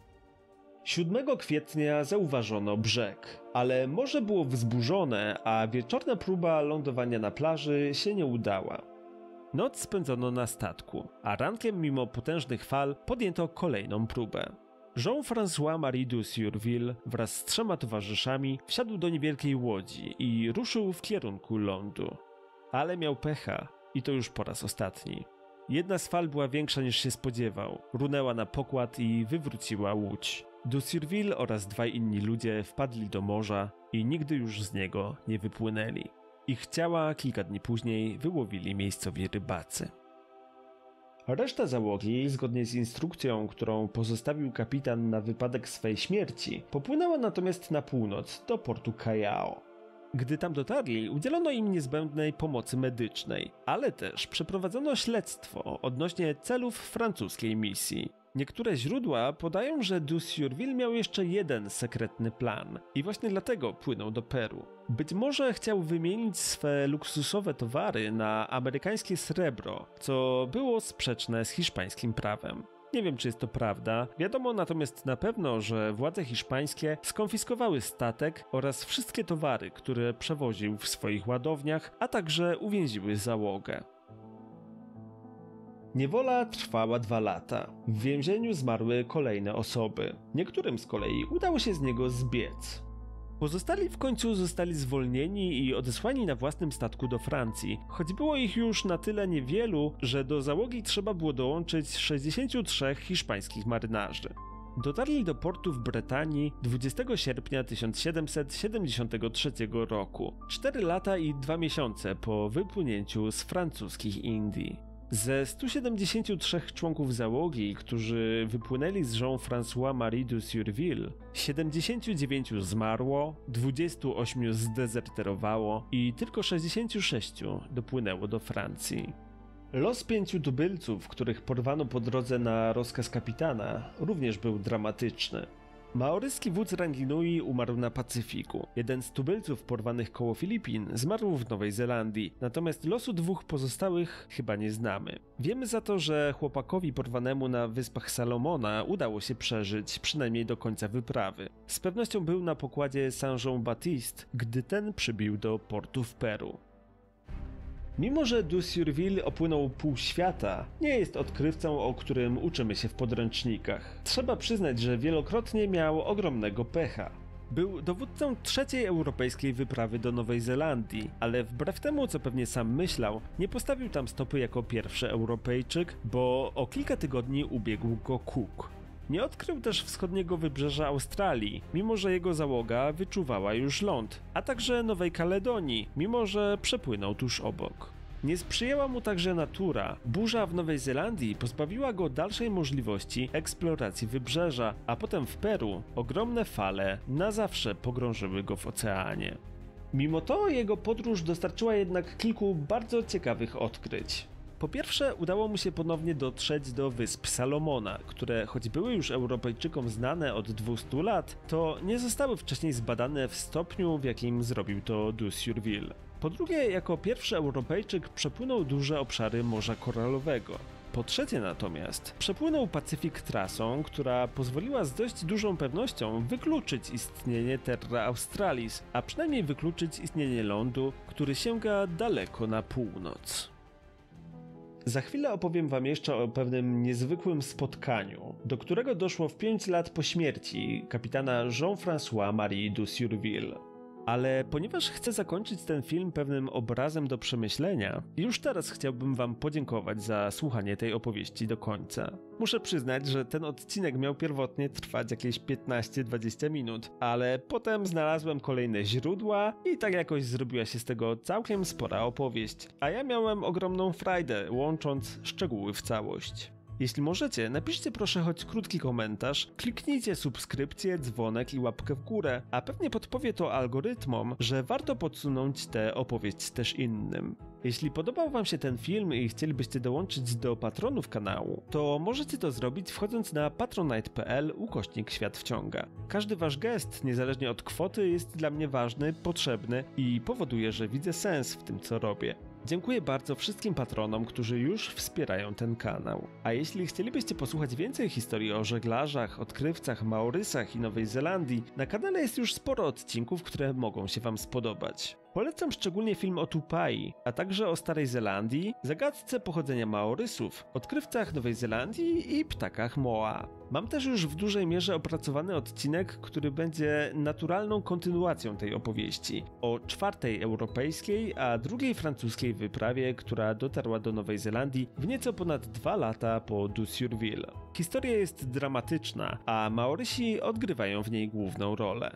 7 kwietnia zauważono brzeg, ale morze było wzburzone, a wieczorna próba lądowania na plaży się nie udała. Noc spędzono na statku, a rankiem mimo potężnych fal podjęto kolejną próbę. Jean-François Marie de Surville wraz z 3 towarzyszami wsiadł do niewielkiej łodzi i ruszył w kierunku lądu. Ale miał pecha i to już po raz ostatni. Jedna z fal była większa niż się spodziewał, runęła na pokład i wywróciła łódź. De Surville oraz 2 inni ludzie wpadli do morza i nigdy już z niego nie wypłynęli. Ich ciała kilka dni później wyłowili miejscowi rybacy. Reszta załogi, zgodnie z instrukcją, którą pozostawił kapitan na wypadek swej śmierci, popłynęła natomiast na północ do portu Callao. Gdy tam dotarli, udzielono im niezbędnej pomocy medycznej, ale też przeprowadzono śledztwo odnośnie celów francuskiej misji. Niektóre źródła podają, że de Surville miał jeszcze jeden sekretny plan i właśnie dlatego płynął do Peru. Być może chciał wymienić swe luksusowe towary na amerykańskie srebro, co było sprzeczne z hiszpańskim prawem. Nie wiem, czy jest to prawda, wiadomo natomiast na pewno, że władze hiszpańskie skonfiskowały statek oraz wszystkie towary, które przewoził w swoich ładowniach, a także uwięziły załogę. Niewola trwała 2 lata. W więzieniu zmarły kolejne osoby. Niektórym z kolei udało się z niego zbiec. Pozostali w końcu zostali zwolnieni i odesłani na własnym statku do Francji, choć było ich już na tyle niewielu, że do załogi trzeba było dołączyć 63 hiszpańskich marynarzy. Dotarli do portu w Bretanii 20 sierpnia 1773 roku, 4 lata i 2 miesiące po wypłynięciu z francuskich Indii. Ze 173 członków załogi, którzy wypłynęli z Jean-François Marie de Surville, 79 zmarło, 28 zdezerterowało i tylko 66 dopłynęło do Francji. Los 5 tubylców, których porwano po drodze na rozkaz kapitana, również był dramatyczny. Maoryski wódz Ranginui umarł na Pacyfiku. Jeden z tubylców porwanych koło Filipin zmarł w Nowej Zelandii, natomiast losu 2 pozostałych chyba nie znamy. Wiemy za to, że chłopakowi porwanemu na Wyspach Salomona udało się przeżyć, przynajmniej do końca wyprawy. Z pewnością był na pokładzie Saint-Jean-Baptiste, gdy ten przybił do portu w Peru. Mimo że de Surville opłynął pół świata, nie jest odkrywcą, o którym uczymy się w podręcznikach. Trzeba przyznać, że wielokrotnie miał ogromnego pecha. Był dowódcą 3. europejskiej wyprawy do Nowej Zelandii, ale wbrew temu, co pewnie sam myślał, nie postawił tam stopy jako pierwszy Europejczyk, bo o kilka tygodni ubiegł go Cook. Nie odkrył też wschodniego wybrzeża Australii, mimo że jego załoga wyczuwała już ląd, a także Nowej Kaledonii, mimo że przepłynął tuż obok. Nie sprzyjała mu także natura. Burza w Nowej Zelandii pozbawiła go dalszej możliwości eksploracji wybrzeża, a potem w Peru ogromne fale na zawsze pogrążyły go w oceanie. Mimo to jego podróż dostarczyła jednak kilku bardzo ciekawych odkryć. Po pierwsze, udało mu się ponownie dotrzeć do Wysp Salomona, które choć były już Europejczykom znane od 200 lat, to nie zostały wcześniej zbadane w stopniu, w jakim zrobił to de Surville. Po drugie, jako pierwszy Europejczyk przepłynął duże obszary Morza Koralowego. Po trzecie natomiast, przepłynął Pacyfik trasą, która pozwoliła z dość dużą pewnością wykluczyć istnienie Terra Australis, a przynajmniej wykluczyć istnienie lądu, który sięga daleko na północ. Za chwilę opowiem wam jeszcze o pewnym niezwykłym spotkaniu, do którego doszło w 5 lat po śmierci kapitana Jean-François Marie de Surville. Ale ponieważ chcę zakończyć ten film pewnym obrazem do przemyślenia, już teraz chciałbym wam podziękować za słuchanie tej opowieści do końca. Muszę przyznać, że ten odcinek miał pierwotnie trwać jakieś 15-20 minut, ale potem znalazłem kolejne źródła i tak jakoś zrobiła się z tego całkiem spora opowieść, a ja miałem ogromną frajdę, łącząc szczegóły w całość. Jeśli możecie, napiszcie proszę choć krótki komentarz, kliknijcie subskrypcję, dzwonek i łapkę w górę, a pewnie podpowie to algorytmom, że warto podsunąć tę opowieść też innym. Jeśli podobał wam się ten film i chcielibyście dołączyć do patronów kanału, to możecie to zrobić wchodząc na patronite.pl/Świat Wciąga. Każdy wasz gest, niezależnie od kwoty, jest dla mnie ważny, potrzebny i powoduje, że widzę sens w tym, co robię. Dziękuję bardzo wszystkim patronom, którzy już wspierają ten kanał. A jeśli chcielibyście posłuchać więcej historii o żeglarzach, odkrywcach, Maorysach i Nowej Zelandii, na kanale jest już sporo odcinków, które mogą się wam spodobać. Polecam szczególnie film o Tupai, a także o Starej Zelandii, zagadce pochodzenia Maorysów, odkrywcach Nowej Zelandii i ptakach Moa. Mam też już w dużej mierze opracowany odcinek, który będzie naturalną kontynuacją tej opowieści, o czwartej europejskiej, a drugiej francuskiej wyprawie, która dotarła do Nowej Zelandii w nieco ponad 2 lata po Du-Surville. Historia jest dramatyczna, a Maorysi odgrywają w niej główną rolę.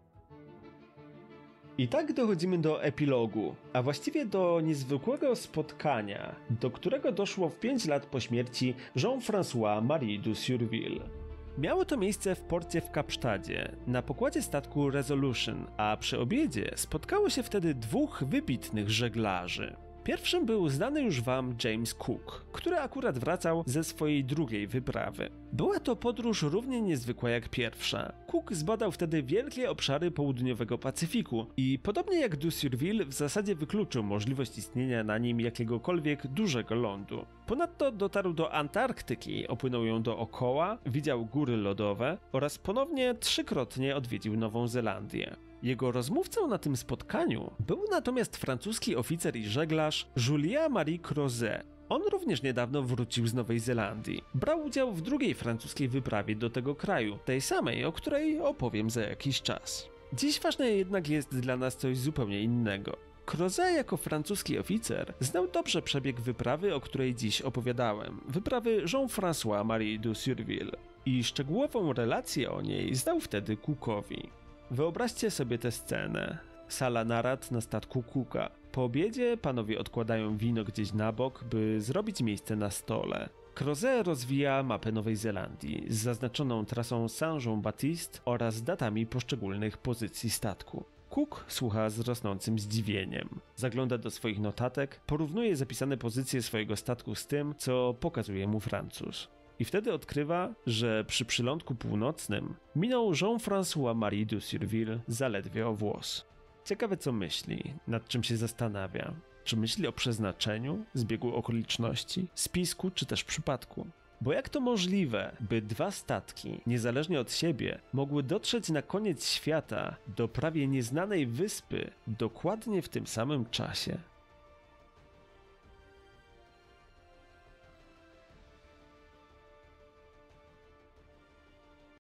I tak dochodzimy do epilogu, a właściwie do niezwykłego spotkania, do którego doszło w 5 lat po śmierci Jean-François Marie Du-Surville. Miało to miejsce w porcie w Kapsztadzie, na pokładzie statku Resolution, a przy obiedzie spotkało się wtedy 2 wybitnych żeglarzy. Pierwszym był znany już wam James Cook, który akurat wracał ze swojej drugiej wyprawy. Była to podróż równie niezwykła jak pierwsza. Cook zbadał wtedy wielkie obszary południowego Pacyfiku i podobnie jak Du-Surville w zasadzie wykluczył możliwość istnienia na nim jakiegokolwiek dużego lądu. Ponadto dotarł do Antarktyki, opłynął ją dookoła, widział góry lodowe oraz ponownie 3-krotnie odwiedził Nową Zelandię. Jego rozmówcą na tym spotkaniu był natomiast francuski oficer i żeglarz Julien-Marie Crozet. On również niedawno wrócił z Nowej Zelandii. Brał udział w drugiej francuskiej wyprawie do tego kraju, tej samej, o której opowiem za jakiś czas. Dziś ważne jednak jest dla nas coś zupełnie innego. Crozet jako francuski oficer znał dobrze przebieg wyprawy, o której dziś opowiadałem, wyprawy Jean-François Marie Du-Surville. I szczegółową relację o niej znał wtedy Cookowi. Wyobraźcie sobie tę scenę. Sala narad na statku Cooka. Po obiedzie panowie odkładają wino gdzieś na bok, by zrobić miejsce na stole. Crozet rozwija mapę Nowej Zelandii z zaznaczoną trasą Saint-Jean-Baptiste oraz datami poszczególnych pozycji statku. Cook słucha z rosnącym zdziwieniem. Zagląda do swoich notatek, porównuje zapisane pozycje swojego statku z tym, co pokazuje mu Francuz. I wtedy odkrywa, że przy przylądku północnym minął Jean-François Marie Du-Surville zaledwie o włos. Ciekawe co myśli, nad czym się zastanawia. Czy myśli o przeznaczeniu, zbiegu okoliczności, spisku czy też przypadku? Bo jak to możliwe, by 2 statki, niezależnie od siebie, mogły dotrzeć na koniec świata do prawie nieznanej wyspy dokładnie w tym samym czasie?